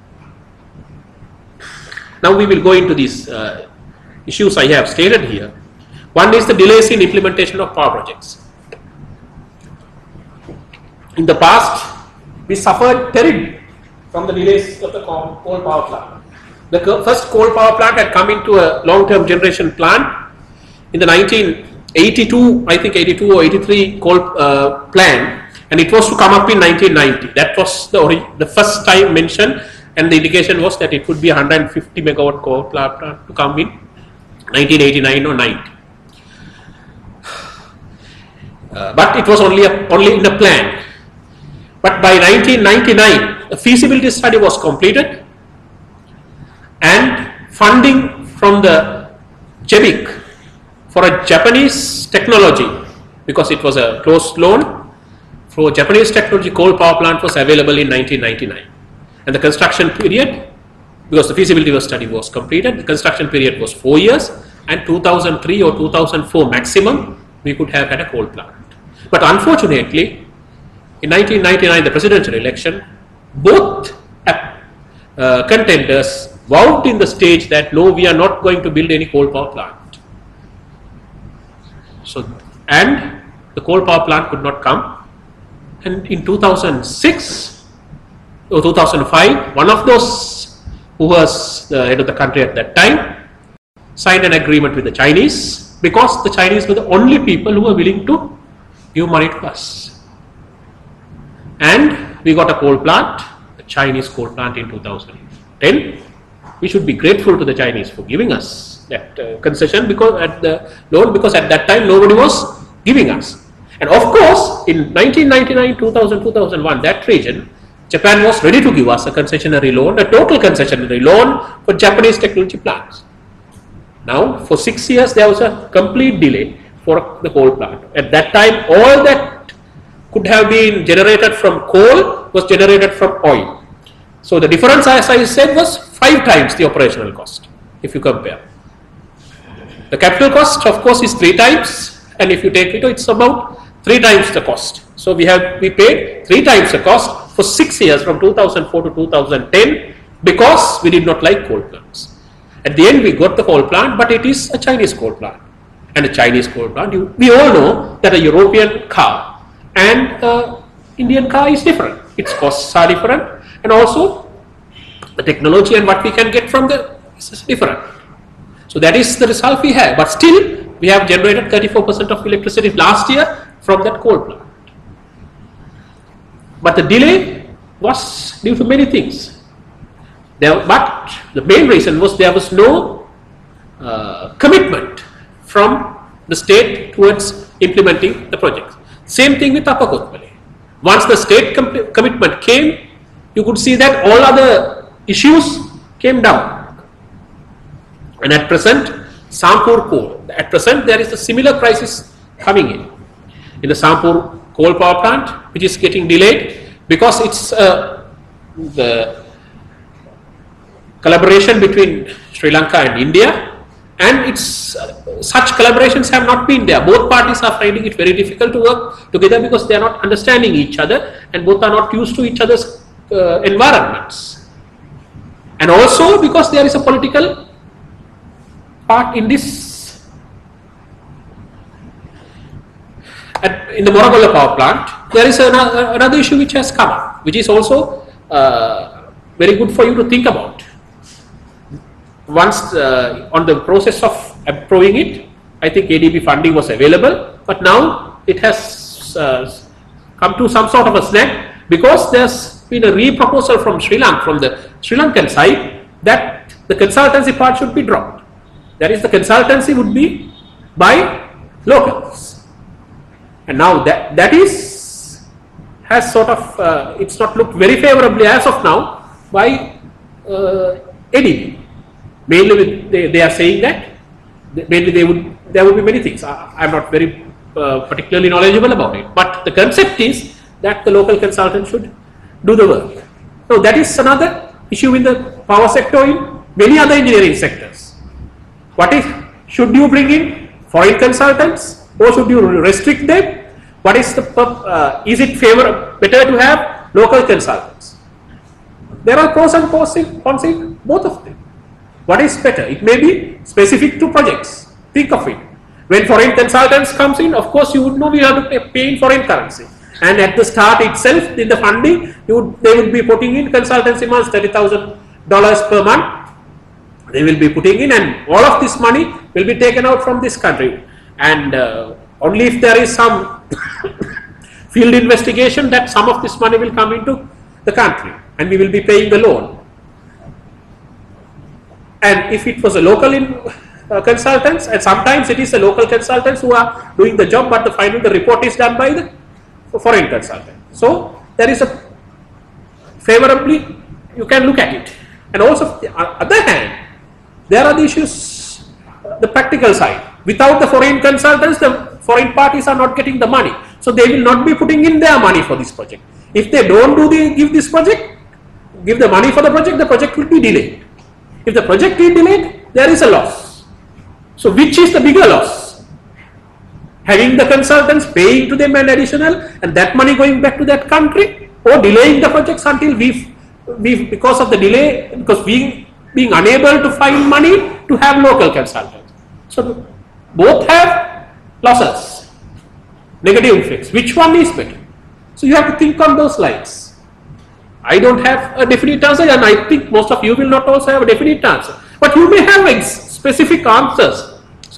Now we will go into these issues I have stated here. One is the delays in implementation of power projects. In the past, we suffered terribly from the delays of the coal power plant. The first coal power plant had come into a long-term generation plant in the 1982, I think 82 or 83 coal plant, and it was to come up in 1990. That was the first time mentioned, and the indication was that it would be 150 megawatt coal plant to come in 1989 or 90. But it was only in a plan. But by 1999, a feasibility study was completed and funding from the JBIC for a Japanese technology, because it was a closed loan for Japanese technology coal power plant, was available in 1999. And the construction period, because the feasibility study was completed, the construction period was 4 years, and 2003 or 2004 maximum we could have had a coal plant. But unfortunately, in 1999, the presidential election, both contenders vowed in the stage that no, we are not going to build any coal power plant. So, and the coal power plant could not come. And in 2006 or 2005, one of those who was the head of the country at that time signed an agreement with the Chinese, because the Chinese were the only people who were willing to give money to us. And we got a coal plant, a Chinese coal plant in 2010. We should be grateful to the Chinese for giving us that concession, because at that time nobody was giving us. And of course, in 1999, 2000, 2001, that region, Japan was ready to give us a concessionary loan, a total concessionary loan for Japanese technology plants. Now, for 6 years, there was a complete delay for the coal plant. At that time, all that could have been generated from coal was generated from oil. So the difference, as I said, was 5 times the operational cost, if you compare. The capital cost, of course, is 3 times, and if you take it, it's about 3 times the cost. So we paid 3 times the cost for 6 years, from 2004 to 2010, because we did not like coal plants. At the end, we got the coal plant, but it is a Chinese coal plant. And a Chinese coal plant, we all know that a European car and Indian car is different. Its costs are different, and also the technology and what we can get from is different. So that is the result we have. But still, we have generated 34% of electricity last year from that coal plant. But the delay was due to many things. But the main reason was there was no commitment from the state towards implementing the project. Same thing with Upper Kothpally. Once the state commitment came, you could see that all other issues came down. And at present, Sampur coal, at present there is a similar crisis coming in. in the Sampur coal power plant, which is getting delayed because it's the collaboration between Sri Lanka and India, and it's such collaborations have not been there. Both parties are finding it very difficult to work together because they are not understanding each other and both are not used to each other's environments. And also because there is a political part in this. In the Moragala power plant, there is another issue which has come up, which is also very good for you to think about. Once on the process of approving it, I think ADB funding was available, but now it has come to some sort of a snag because there's been a re-proposal from Sri Lanka, from the Sri Lankan side, that the consultancy part should be dropped. That is, the consultancy would be by locals, and now that is has sort of it's not looked very favorably as of now by ADB. Mainly, they are saying that mainly there would be many things. I am not very particularly knowledgeable about it, but the concept is that the local consultant should do the work. So that is another issue in the power sector, in many other engineering sectors. What is, should you bring in foreign consultants or should you restrict them? What is the is it better to have local consultants? There are pros and cons in both of them. What is better? It may be specific to projects. Think of it. When foreign consultants comes in, of course you would know we have to pay in foreign currency. And at the start itself, in the funding, they would be putting in consultancy months, $30,000 per month. They will be putting in, and all of this money will be taken out from this country. And only if there is some field investigation that some of this money will come into the country, and we will be paying the loan. And if it was a local consultants, and sometimes it is the local consultants who are doing the job, but the report is done by the foreign consultant. So there is a favorably, you can look at it. And also, on the other hand, there are the issues, the practical side. Without the foreign consultants, the foreign parties are not getting the money. So they will not be putting in their money for this project. If they don't give this project, give the money for the project will be delayed. If the project is delayed, there is a loss. So which is the bigger loss? Having the consultants paying to them an additional and that money going back to that country, or delaying the projects until we because of the delay, because being unable to find money to have local consultants. So both have losses, negative effects. Which one is better? So you have to think on those lines. I don't have a definite answer, and I think most of you will not also have a definite answer. But you may have specific answers,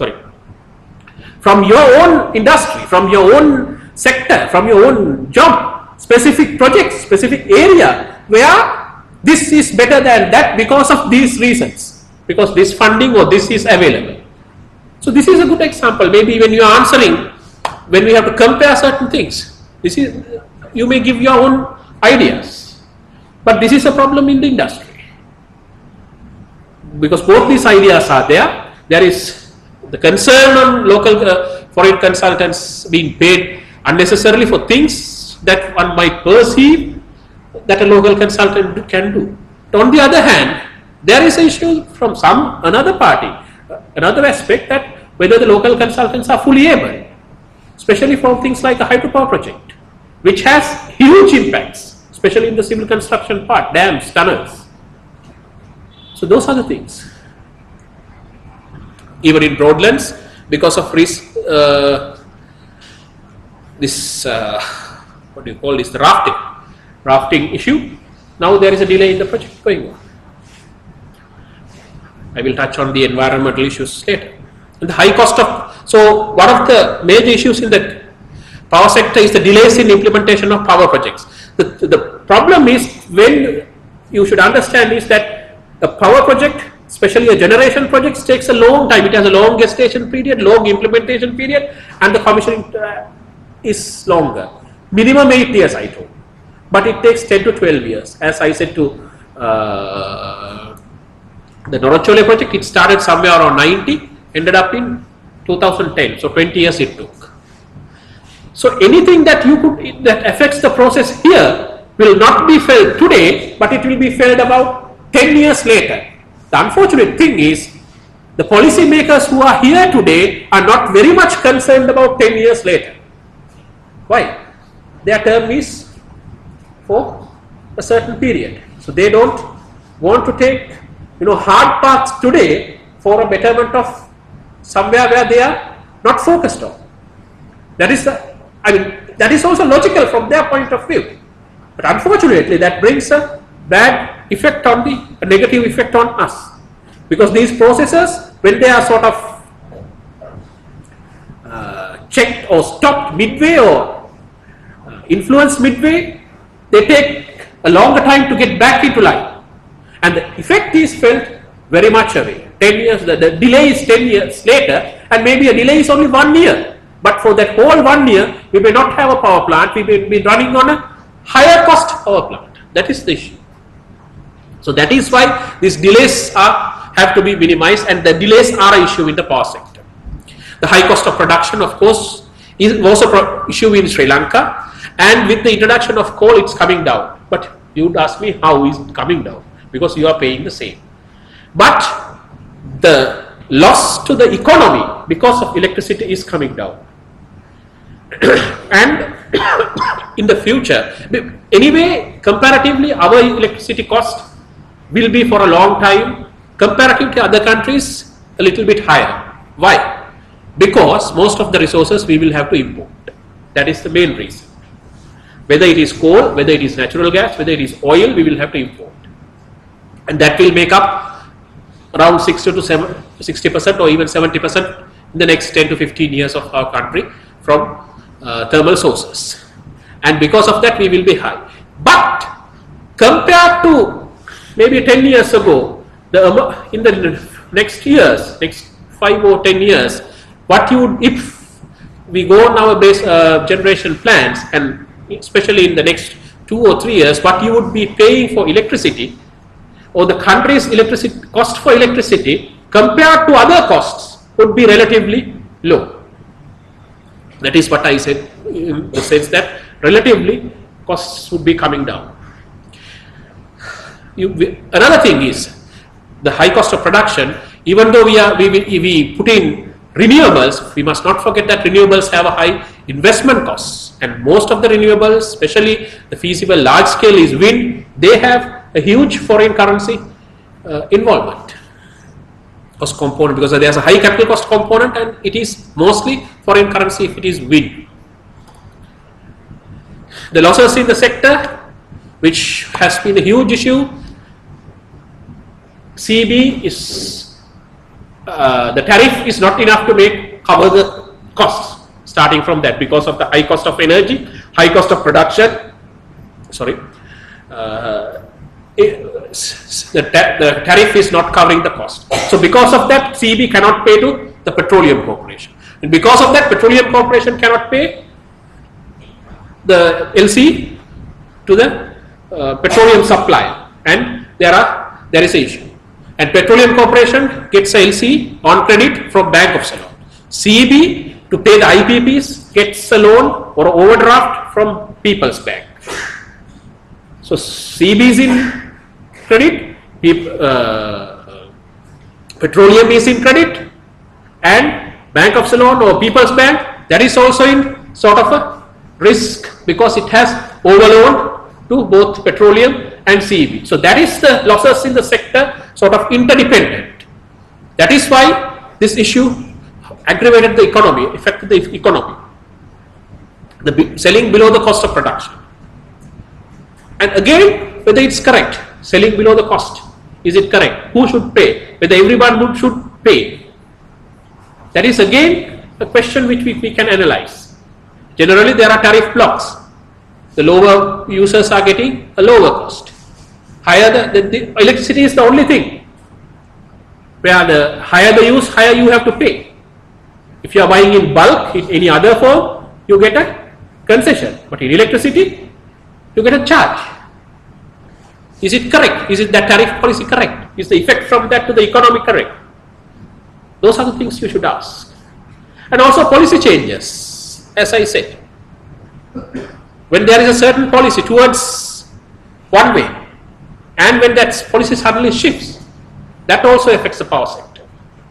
from your own industry, from your own sector, from your own job, specific projects, specific area, where this is better than that because of these reasons, because this funding or this is available. So this is a good example. Maybe when you are answering, when we have to compare certain things, you may give your own ideas. But this is a problem in the industry, because both these ideas are there. There is the concern on local foreign consultants being paid unnecessarily for things that one might perceive that a local consultant can do. But on the other hand, there is an issue from another party, another aspect, that whether the local consultants are fully able, especially for things like a hydropower project, which has huge impacts, especially in the civil construction part, dams, tunnels. So those are the things. Even in Broadlands, because of what do you call this, the rafting issue, now there is a delay in the project going on. I will touch on the environmental issues later. And the high cost of, so one of the major issues in the power sector is the delays in implementation of power projects. The problem is, when you should understand, is that a power project, especially a generation project, takes a long time. It has a long gestation period, long implementation period, and the commissioning is longer. Minimum 8 years, I told. But it takes 10 to 12 years. As I said to the Norachole project, it started somewhere around 90, ended up in 2010. So 20 years it took. So anything that that affects the process here will not be felt today, but it will be felt about 10 years later. The unfortunate thing is the policy makers who are here today are not very much concerned about 10 years later. Why? Their term is for a certain period. So they don't want to take hard paths today for a betterment of somewhere where they are not focused on. That is also logical from their point of view. But unfortunately that brings a bad effect on a negative effect on us. Because these processes, when they are sort of checked or stopped midway or influenced midway, they take a longer time to get back into line. And the effect is felt very much away. 10 years, the delay is 10 years later, and maybe a delay is only 1 year. But for that whole 1 year, we may not have a power plant, we may be running on a higher cost power plant. That is the issue. So that is why these delays have to be minimized, and the delays are an issue in the power sector. The high cost of production, of course, was an issue in Sri Lanka, and with the introduction of coal, it's coming down. But you would ask me, how is it coming down? Because you are paying the same. But the loss to the economy because of electricity is coming down. And in the future, anyway, comparatively, our electricity cost will be for a long time, comparative to other countries, a little bit higher. Why? Because most of the resources we will have to import. That is the main reason. Whether it is coal, whether it is natural gas, whether it is oil, we will have to import. And that will make up around 60% or even 70% in the next 10 to 15 years of our country from thermal sources. And because of that, we will be high. But compared to maybe 10 years ago, in the next 5 or 10 years, if we go on our base generation plants, and especially in the next 2 or 3 years, what you would be paying for electricity, or the country's cost for electricity compared to other costs would be relatively low. That is what I said, in the sense that relatively costs would be coming down. Another thing is the high cost of production. Even though we put in renewables, we must not forget that renewables have a high investment costs, and most of the renewables, especially the feasible large scale is wind, they have a huge foreign currency involvement cost component, because there is a high capital cost component, and it is mostly foreign currency if it is wind. The losses in the sector, which has been a huge issue, CEB is the tariff is not enough to cover the costs starting from that, because of the high cost of energy, high cost of production. The tariff is not covering the cost. So because of that, CEB cannot pay to the Petroleum Corporation, and because of that, Petroleum Corporation cannot pay the LC to the petroleum supplier, and there is an issue. And Petroleum Corporation gets a LC on credit from Bank of Ceylon. CEB, to pay the IPPs, gets a loan or overdraft from People's Bank. So CEB is in credit, Petroleum is in credit, and Bank of Ceylon or People's Bank, that is also in sort of a risk, because it has overloaned to both Petroleum and CEB. So that is the losses in the sector, sort of interdependent. That is why this issue aggravated the economy, affected the economy. The selling below the cost of production. And again, whether it's correct, selling below the cost, is it correct? Who should pay? Whether everyone should pay? That is again a question which we can analyze. Generally, there are tariff blocks. The lower users are getting a lower cost. Higher the electricity is the only thing where the higher the use, higher you have to pay. If you are buying in bulk in any other form, you get a concession. But in electricity, you get a charge. Is it correct? Is it that tariff policy correct? Is the effect from that to the economy correct? Those are the things you should ask. And also policy changes, as I said. when there is a certain policy towards one way, and when that policy suddenly shifts, that also affects the power sector.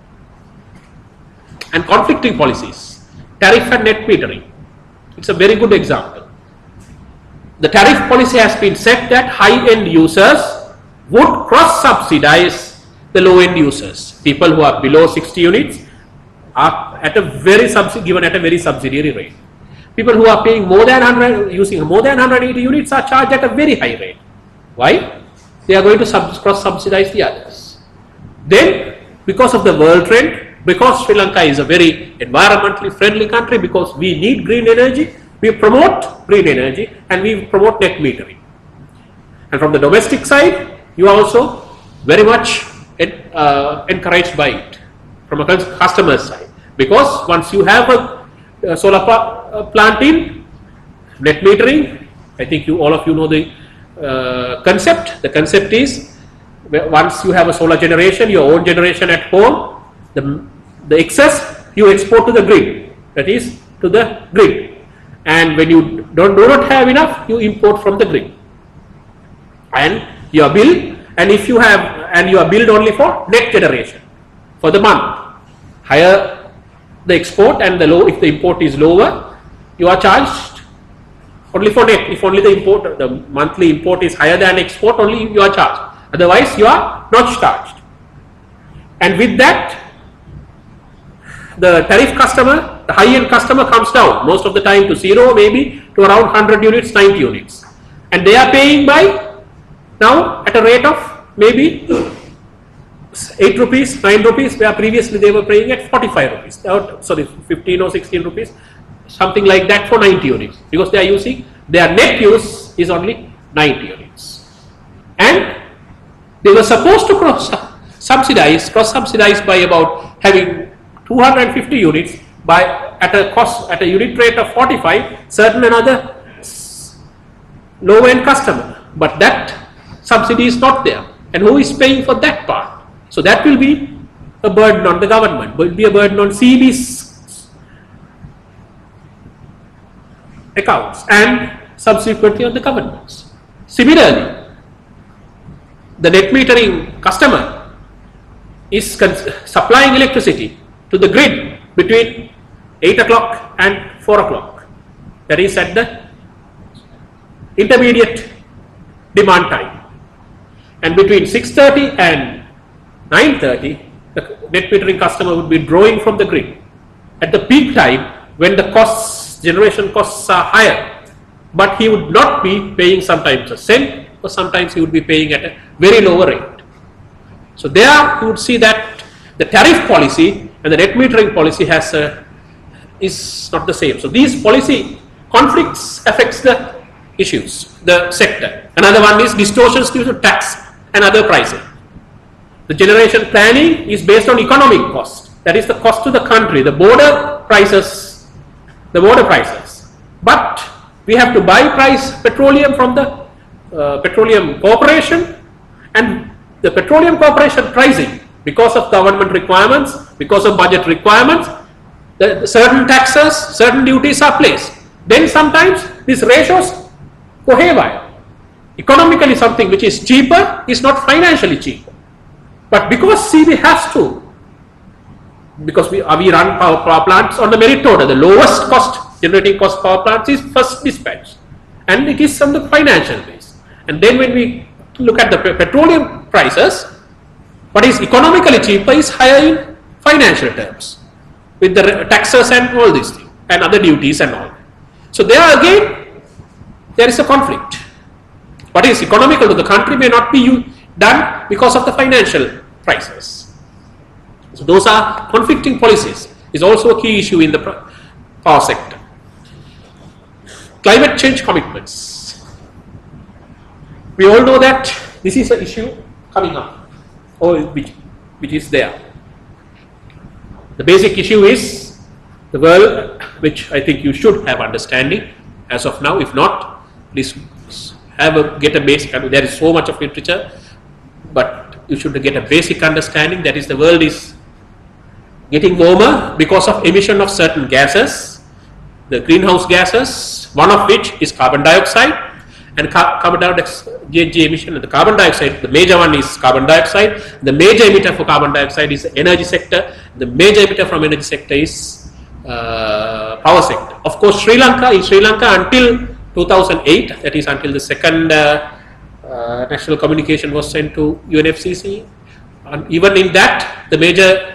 And conflicting policies, tariff and net metering, it's a very good example. The tariff policy has been set that high-end users would cross-subsidize the low-end users. People who are below 60 units are at a very given at a very subsidiary rate. People who are paying more than 100, using more than 180 units are charged at a very high rate. Why? They are going to cross-subsidize the others. Then, because of the world trend, because Sri Lanka is a very environmentally friendly country, because we need green energy, we promote green energy and we promote net metering. And from the domestic side, you are also very much encouraged by it from a customer side, because once you have a solar plant in, net metering, I think all of you know the concept. The concept is, once you have a solar generation, your own generation at home, the excess you export to the grid, that is to the grid. And when you do not have enough, you import from the grid. And your bill, and if you have, and you are billed only for net generation for the month. Higher the export and the low, if the import is lower, you are charged only for net. If only the monthly import is higher than export, only you are charged. Otherwise, you are not charged. And with that, the tariff customer, the high-end customer comes down most of the time to 0, maybe to around 100 units, 90 units. And they are paying by now at a rate of maybe 8 rupees, 9 rupees, where previously they were paying at 45 rupees. Sorry, 15 or 16 rupees, something like that for 90 units. Because they are using, their net use is only 90 units. And they were supposed to cross-subsidize by about having 250 units by at a unit rate of 45, certain another low-end customer. But that subsidy is not there. And who is paying for that part? So that will be a burden on the government, will be a burden on CB's accounts and subsequently on the governments. Similarly, the net metering customer is supplying electricity to the grid between 8 o'clock and 4 o'clock. That is at the intermediate demand time. And between 6:30 and 9:30, the net metering customer would be drawing from the grid at the peak time when the generation costs are higher. But he would not be paying sometimes a cent, or sometimes he would be paying at a very lower rate. So there you would see that the tariff policy and the net metering policy is not the same. So these policy conflicts affects the issues, the sector. Another one is distortions due to tax and other pricing. The generation planning is based on economic cost, that is the cost to the country, the border prices. But we have to buy petroleum from the petroleum corporation, and the petroleum corporation pricing, because of government requirements, because of budget requirements, certain taxes, certain duties are placed. Then sometimes these ratios go haywire. Economically something which is cheaper is not financially cheaper. But because CB has to, because we run power plants on the merit order, the lowest cost, generating cost power plants is first dispatched. And it is on the financial base. And then when we look at the petroleum prices, what is economically cheaper is higher in financial terms, with the taxes and all these things, and other duties and all. So there again, there is a conflict. What is economical to the country may not be done because of the financial prices. So those are conflicting policies, is also a key issue in the power sector. Climate change commitments. We all know that this is an issue coming up, or which is there. The basic issue is the world, which I think you should have understanding as of now. If not, please get a basic. There is so much of literature, but you should get a basic understanding. That is, the world is getting warmer because of emission of certain gases, the greenhouse gases, one of which is carbon dioxide, and carbon dioxide GHG emission. And the carbon dioxide, the major one is carbon dioxide. The major emitter for carbon dioxide is the energy sector. The major emitter from energy sector is power sector. Of course, in Sri Lanka until 2008, that is until the second national communication was sent to UNFCCC, and even in that, the major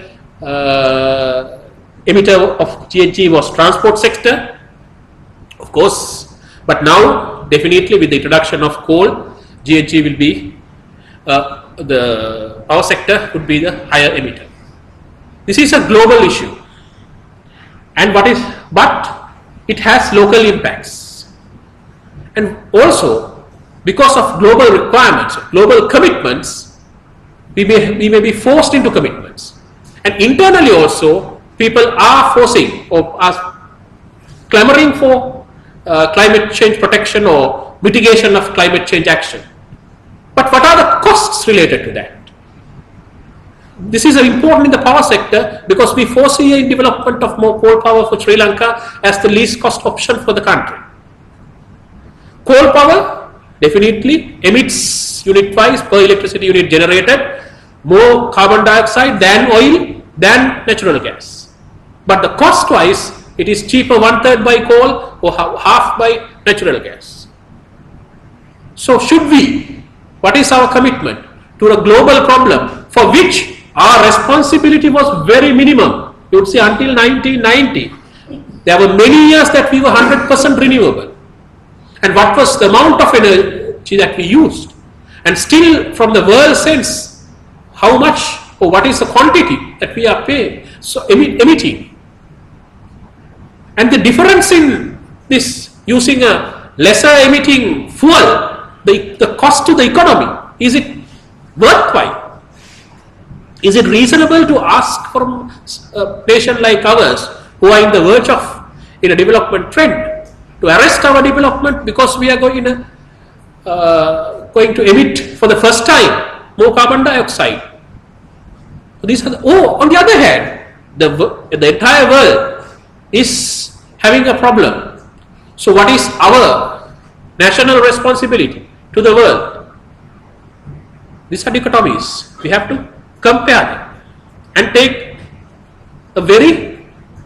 emitter of GHG was transport sector, of course. But now, definitely with the introduction of coal, GHG will be, the power sector would be the higher emitter. This is a global issue, and but it has local impacts, and also because of global requirements, global commitments, we may be forced into commitments, and internally also people are forcing or are clamoring for climate change protection or mitigation of climate change action. But what are the costs related to that? This is important in the power sector because we foresee a development of more coal power for Sri Lanka as the least cost option for the country. Coal power definitely emits unit-wise per electricity unit generated more carbon dioxide than oil, than natural gas. But the cost-wise, it is cheaper 1/3 by coal or half by natural gas. So what is our commitment to a global problem for which our responsibility was very minimum? You would say until 1990, there were many years that we were 100% renewable. And what was the amount of energy that we used? And still from the world sense, how much or what is the quantity that we are paying, so emitting? And the difference in this, using a lesser emitting fuel, the cost to the economy, is it worthwhile? Is it reasonable to ask from a nation like ours, who are in the verge of in a development trend, to arrest our development because we are going to emit for the first time more carbon dioxide? On the other hand, the entire world is having a problem. So what is our national responsibility to the world? These are dichotomies. We have to compare them and take a very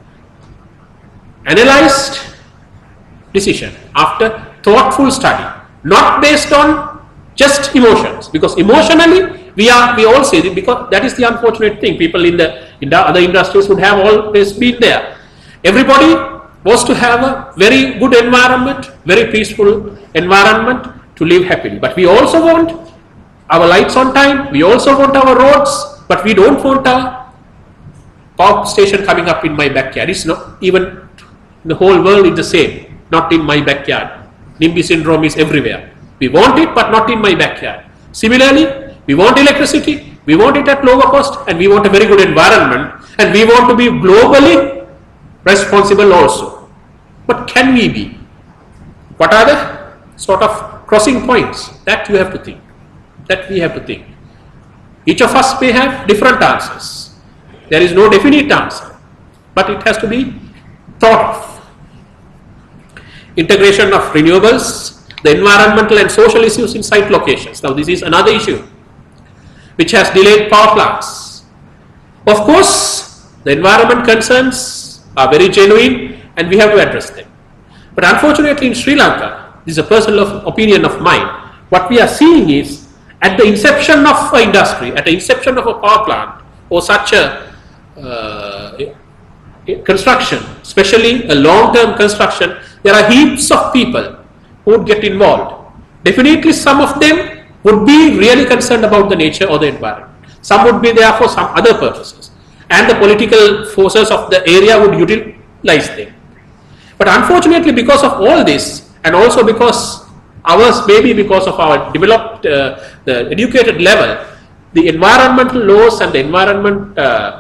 analyzed decision after thoughtful study, not based on just emotions, because emotionally we all see it, because that is the unfortunate thing. People in the other industries would have always been there. Everybody was to have a very good environment, very peaceful environment to live happily. But we also want our lights on time, we also want our roads, but we don't want a power station coming up in my backyard. It's not even the whole world is the same, not in my backyard. NIMBY syndrome is everywhere. We want it, but not in my backyard. Similarly, we want electricity, we want it at lower cost, and we want a very good environment, and we want to be globally responsible also. But can we be? What are the sort of crossing points that you have to think, that we have to think? Each of us may have different answers. There is no definite answer, but it has to be thought of. Integration of renewables, the environmental and social issues in site locations. Now this is another issue which has delayed power plants. Of course, the environment concerns are very genuine and we have to address them. But unfortunately in Sri Lanka, this is a personal opinion of mine, what we are seeing is at the inception of an industry, at the inception of a power plant or such a construction, especially a long-term construction, there are heaps of people who would get involved. Definitely some of them would be really concerned about the nature or the environment. Some would be there for some other purposes. And the political forces of the area would utilize them. But unfortunately, because of all this, and also because ours maybe because of our developed, the educated level, the environmental laws and the environment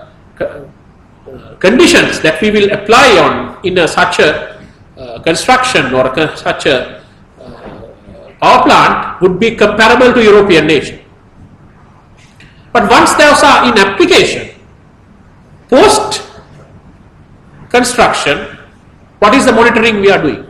conditions that we will apply on in such a construction or such a power plant would be comparable to European nation. But once those are in application, post construction, What is the monitoring we are doing?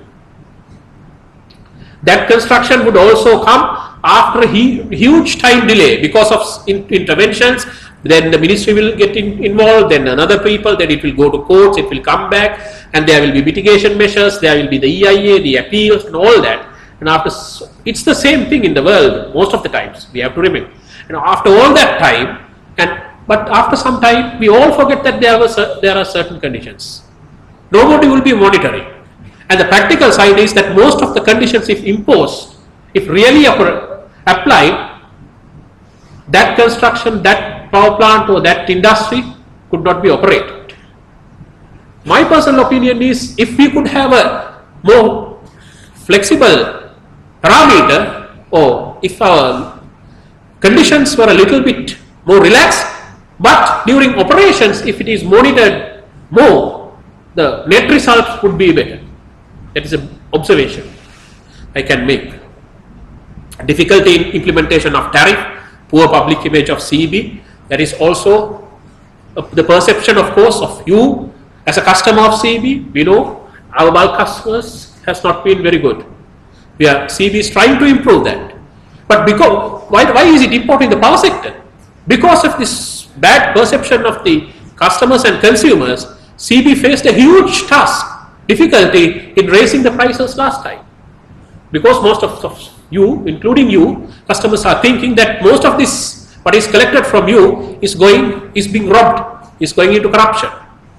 That construction would also come after a huge time delay because of interventions. Then the ministry will get involved, then another people, then it will go to courts, it will come back, and there will be mitigation measures, there will be the EIA, the appeals, and all that. And after, it's the same thing in the world most of the times, we have to remember. And after all that time, but after some time, we all forget that there are certain conditions. Nobody will be monitoring. And the practical side is that most of the conditions, if imposed, if really applied, that construction, that power plant or that industry could not be operated. My personal opinion is, if we could have a more flexible parameter, or if our conditions were a little bit more relaxed, but during operations, if it is monitored more, the net results would be better. That is an observation I can make. Difficulty in implementation of tariff, poor public image of CEB. That is also the perception, of course, of you as a customer of CEB. We know our bulk customers has not been very good. CEB is trying to improve that. But because why is it important in the power sector? Because of this bad perception of the customers and consumers, CEB faced a huge task, difficulty in raising the prices last time. Because most of you, including you, customers are thinking that most of this, what is collected from you, is being robbed, is going into corruption.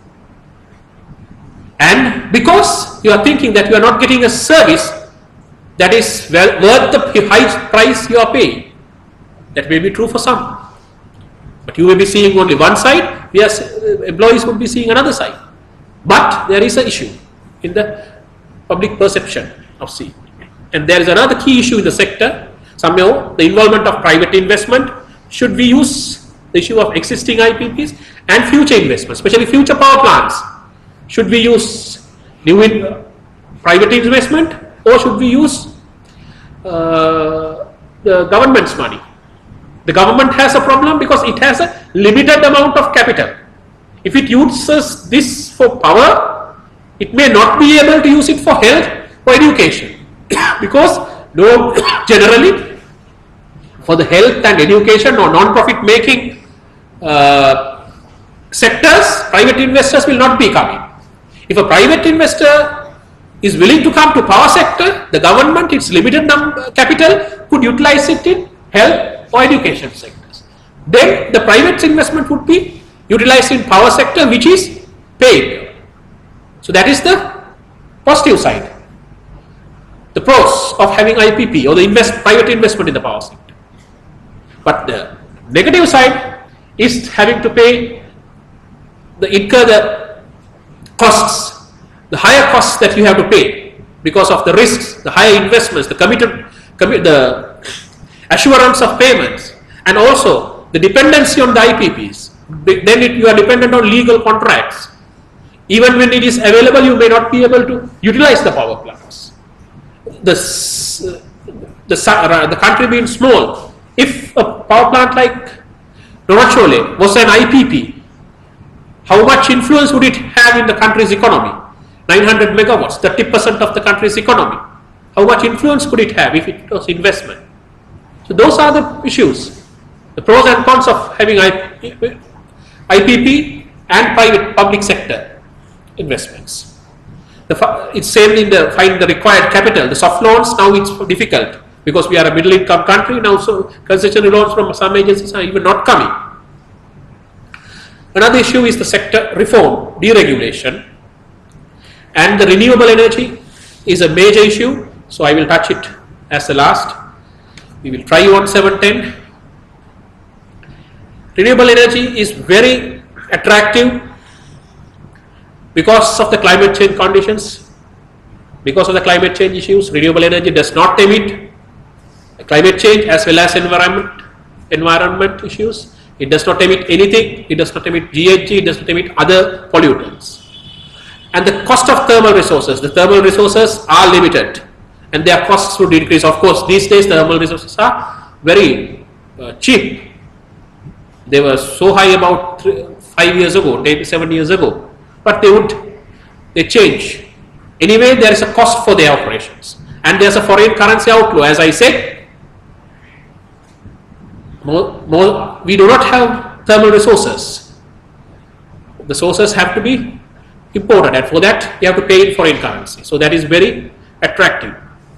And because you are thinking that you are not getting a service that is worth the high price you are paying, that may be true for some. But you may be seeing only one side, employees would be seeing another side. But there is an issue in the public perception of CEB. And there is another key issue in the sector, somehow the involvement of private investment. Should we use the issue of existing IPPs and future investments, especially future power plants? Should we use private investment, or should we use the government's money? The government has a problem because it has a limited amount of capital. If it uses this for power, it may not be able to use it for health or education. Because generally for the health and education or non-profit making sectors, private investors will not be coming. If a private investor is willing to come to power sector, the government, its limited capital, could utilize it in health or education sectors. Then the private investment would be utilized in power sector, which is paid. So that is the positive side. The pros of having IPP or the private investment in the power sector. But the negative side is having to incur the costs, the higher costs that you have to pay because of the risks, the higher investments, the assurance of payments, and also the dependency on the IPPs. Then you are dependent on legal contracts. Even when it is available, you may not be able to utilize the power plants. The country being small, if a power plant like Norachole was an IPP, how much influence would it have in the country's economy? 900 megawatts, 30% of the country's economy. How much influence could it have if it was investment? So those are the issues, the pros and cons of having IPP and private public sector investments. It's same in finding the required capital. The soft loans, now it's difficult because we are a middle income country now, so concessionary loans from some agencies are even not coming. Another issue is the sector reform, deregulation, and the renewable energy is a major issue, so I will touch it as the last. We will try on 710. Renewable energy is very attractive because of the climate change conditions, because of the climate change issues. Renewable energy does not emit climate change as well as environment issues. It does not emit anything. It does not emit GHG. It does not emit other pollutants. And the cost of thermal resources, the thermal resources are limited and their costs would increase. Of course, these days the thermal resources are very cheap. They were so high about 5 years ago, 7 years ago, but they change. Anyway, there is a cost for their operations. And there's a foreign currency outflow. As I said, we do not have thermal resources. The sources have to be imported, and for that you have to pay in foreign currency. So that is very attractive.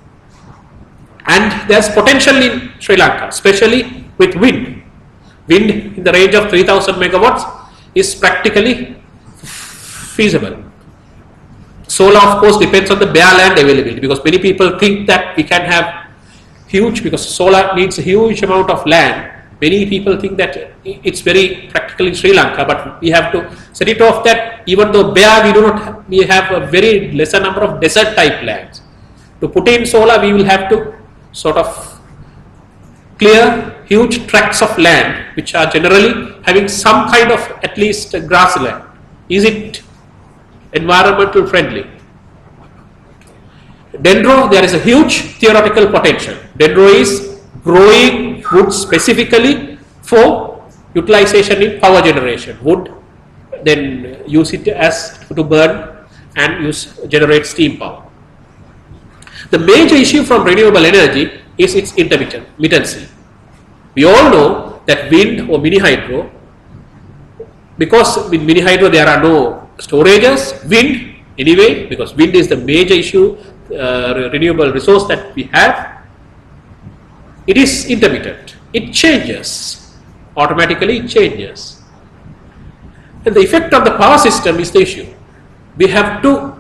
And there's potential in Sri Lanka, especially with wind. Wind in the range of 3000 megawatts is practically feasible. Solar, of course, depends on the bare land availability, because many people think that we can have huge, because solar needs a huge amount of land. Many people think that it's very practical in Sri Lanka, but we have to set it off that even though bare, we have a very lesser number of desert type lands. To put in solar, we will have to sort of clear huge tracts of land which are generally having some kind of at least grassland. Is it environmental friendly? Dendro, there is a huge theoretical potential. Dendro is growing wood specifically for utilization in power generation. Wood, then use it as to burn and generate steam power. The major issue from renewable energy is its intermittency. We all know that wind or mini hydro, because with mini hydro there are no storages. Wind, anyway, because wind is the major issue, renewable resource that we have, it is intermittent. It changes. Automatically it changes. And the effect on the power system is the issue. We have to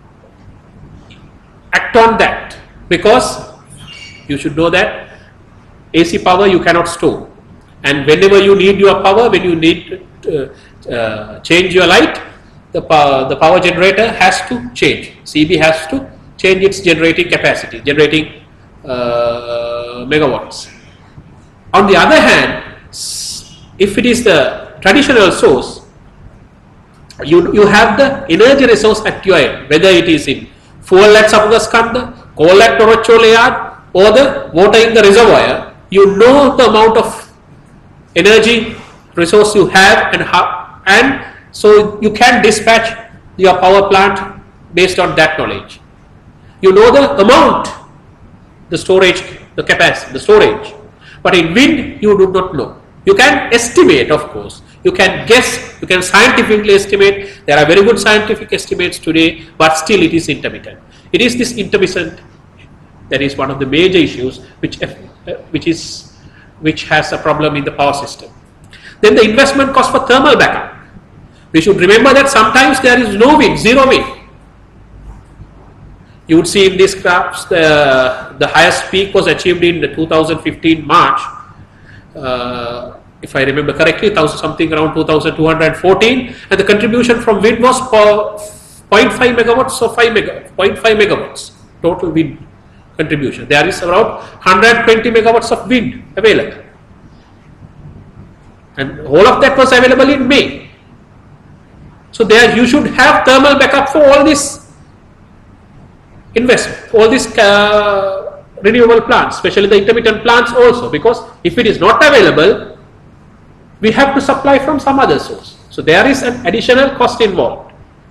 act on that, because you should know that AC power you cannot store, and whenever you need your power, when you need to change your light, the power generator has to change. CB has to change its generating capacity, generating megawatts. On the other hand, if it is the traditional source, you have the energy resource at your end, whether it is in fuel at Sapugaskanda, coal at Torochole yard, or the water in the reservoir. You know the amount of energy resource you have and how, and so you can dispatch your power plant based on that knowledge. You know the amount, the storage, the capacity, the storage. But in wind, you do not know. You can estimate, of course. You can guess, you can scientifically estimate. There are very good scientific estimates today, but still it is intermittent. It is this intermittent that is one of the major issues which has a problem in the power system. Then the investment cost for thermal backup. We should remember that sometimes there is no wind, zero wind. You would see in these graphs the highest peak was achieved in the 2015 March, if I remember correctly, something around 2214, and the contribution from wind was 0.5 megawatts or 0.5 megawatts total wind contribution. There is around 120 megawatts of wind available, and all of that was available in May. So there you should have thermal backup for all this investment, all these renewable plants, especially the intermittent plants also, because if it is not available, we have to supply from some other source. So there is an additional cost involved.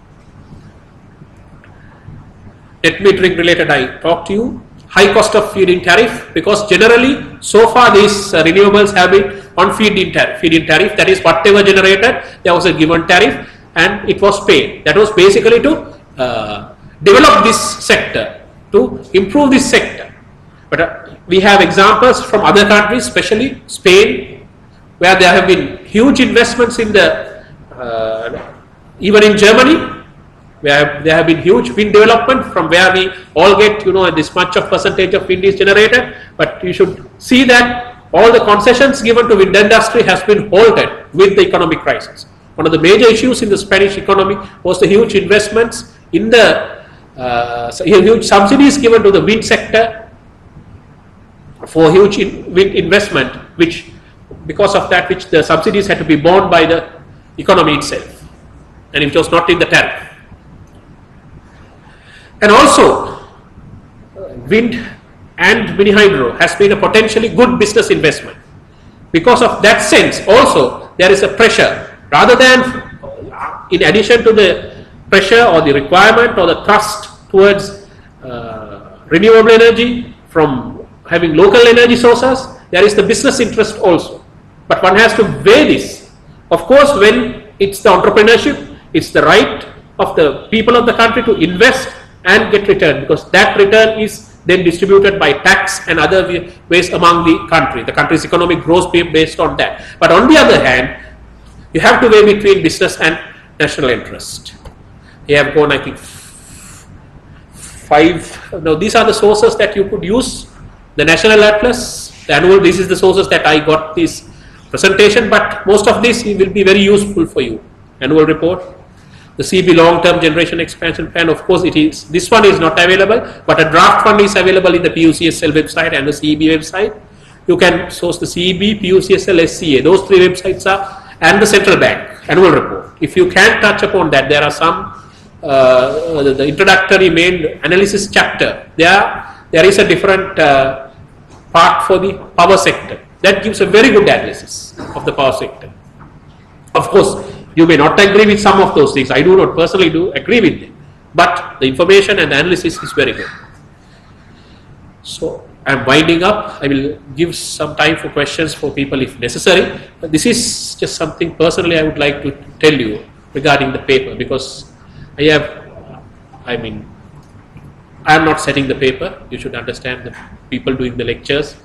Net metering related, I talked to you. High cost of feed-in tariff, because generally so far these renewables have been on feed-in tariff, that is whatever generated, there was a given tariff and it was paid. That was basically to develop this sector, to improve this sector. But we have examples from other countries, especially Spain, where there have been huge investments in the, even in Germany, where there have been huge wind development, from where we all get, this much of percentage of wind is generated. But you should see that all the concessions given to wind industry has been halted with the economic crisis. One of the major issues in the Spanish economy was the huge investments in the huge subsidies given to the wind sector for huge wind investment, which because of that, which the subsidies had to be borne by the economy itself, and it was not in the tariff. And also, wind and mini hydro has been a potentially good business investment. Because of that sense, also there is a pressure, rather than in addition to the pressure or the requirement or the thrust towards renewable energy, from having local energy sources. There is the business interest also. But one has to weigh this. Of course, when it's the entrepreneurship, it's the right of the people of the country to invest and get return, because that return is then distributed by tax and other ways among the country. The country's economic growth based on that. But on the other hand, you have to weigh between business and national interest. You have gone, I think, 5. Now, these are the sources that you could use. The National Atlas, the annual, this is the sources that I got this presentation, but most of this will be very useful for you. Annual report, the CEB long-term generation expansion plan, of course it is, this one is not available, but a draft one is available in the PUCSL website and the CEB website. You can source the CEB, PUCSL, SCA, those 3 websites are, and the central bank annual report. If you can touch upon that, there are some, the introductory main analysis chapter, there is a different part for the power sector. That gives a very good analysis of the power sector. Of course, you may not agree with some of those things. I do not personally agree with them. But the information and the analysis is very good. So, I am winding up. I will give some time for questions for people if necessary. But this is just something personally I would like to tell you regarding the paper, because I am not setting the paper. You should understand the people doing the lectures,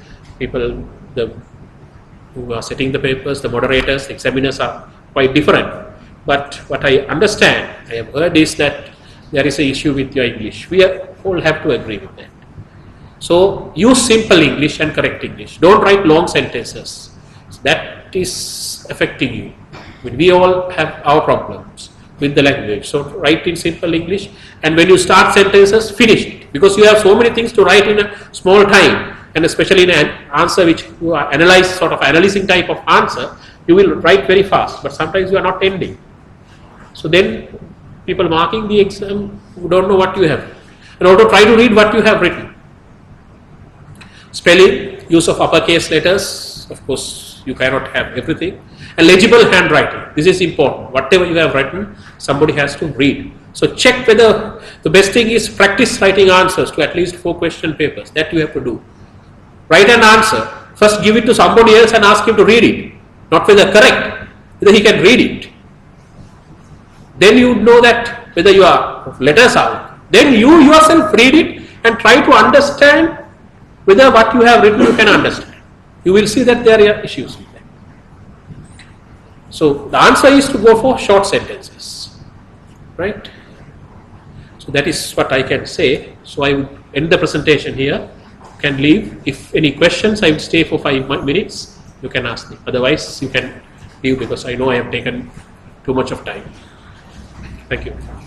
who are setting the papers, the moderators, the examiners are quite different. But what I understand, I have heard, is that there is an issue with your English. We all have to agree with that. So use simple English and correct English. Don't write long sentences. That is affecting you. We all have our problems with the language. So write in simple English, and when you start sentences, finish it, because you have so many things to write in a small time, and especially in an answer which you are analyzing type of answer, you will write very fast, but sometimes you are not ending. So then people marking the exam who don't know what you have, and also try to read what you have written. Spelling, use of uppercase letters, of course you cannot have everything, and legible handwriting. This is important. Whatever you have written, somebody has to read. So check whether, the best thing is practice writing answers to at least 4 question papers. That you have to do. Write an answer, first give it to somebody else and ask him to read it. Not whether correct, whether he can read it. Then you know that whether your letters are. Then you yourself read it and try to understand whether what you have written you can understand. You will see that there are issues with that. So the answer is to go for short sentences, right? So that is what I can say. So I would end the presentation here. You can leave. If any questions, I will stay for 5 minutes. You can ask me. Otherwise, you can leave, because I know I have taken too much of time. Thank you.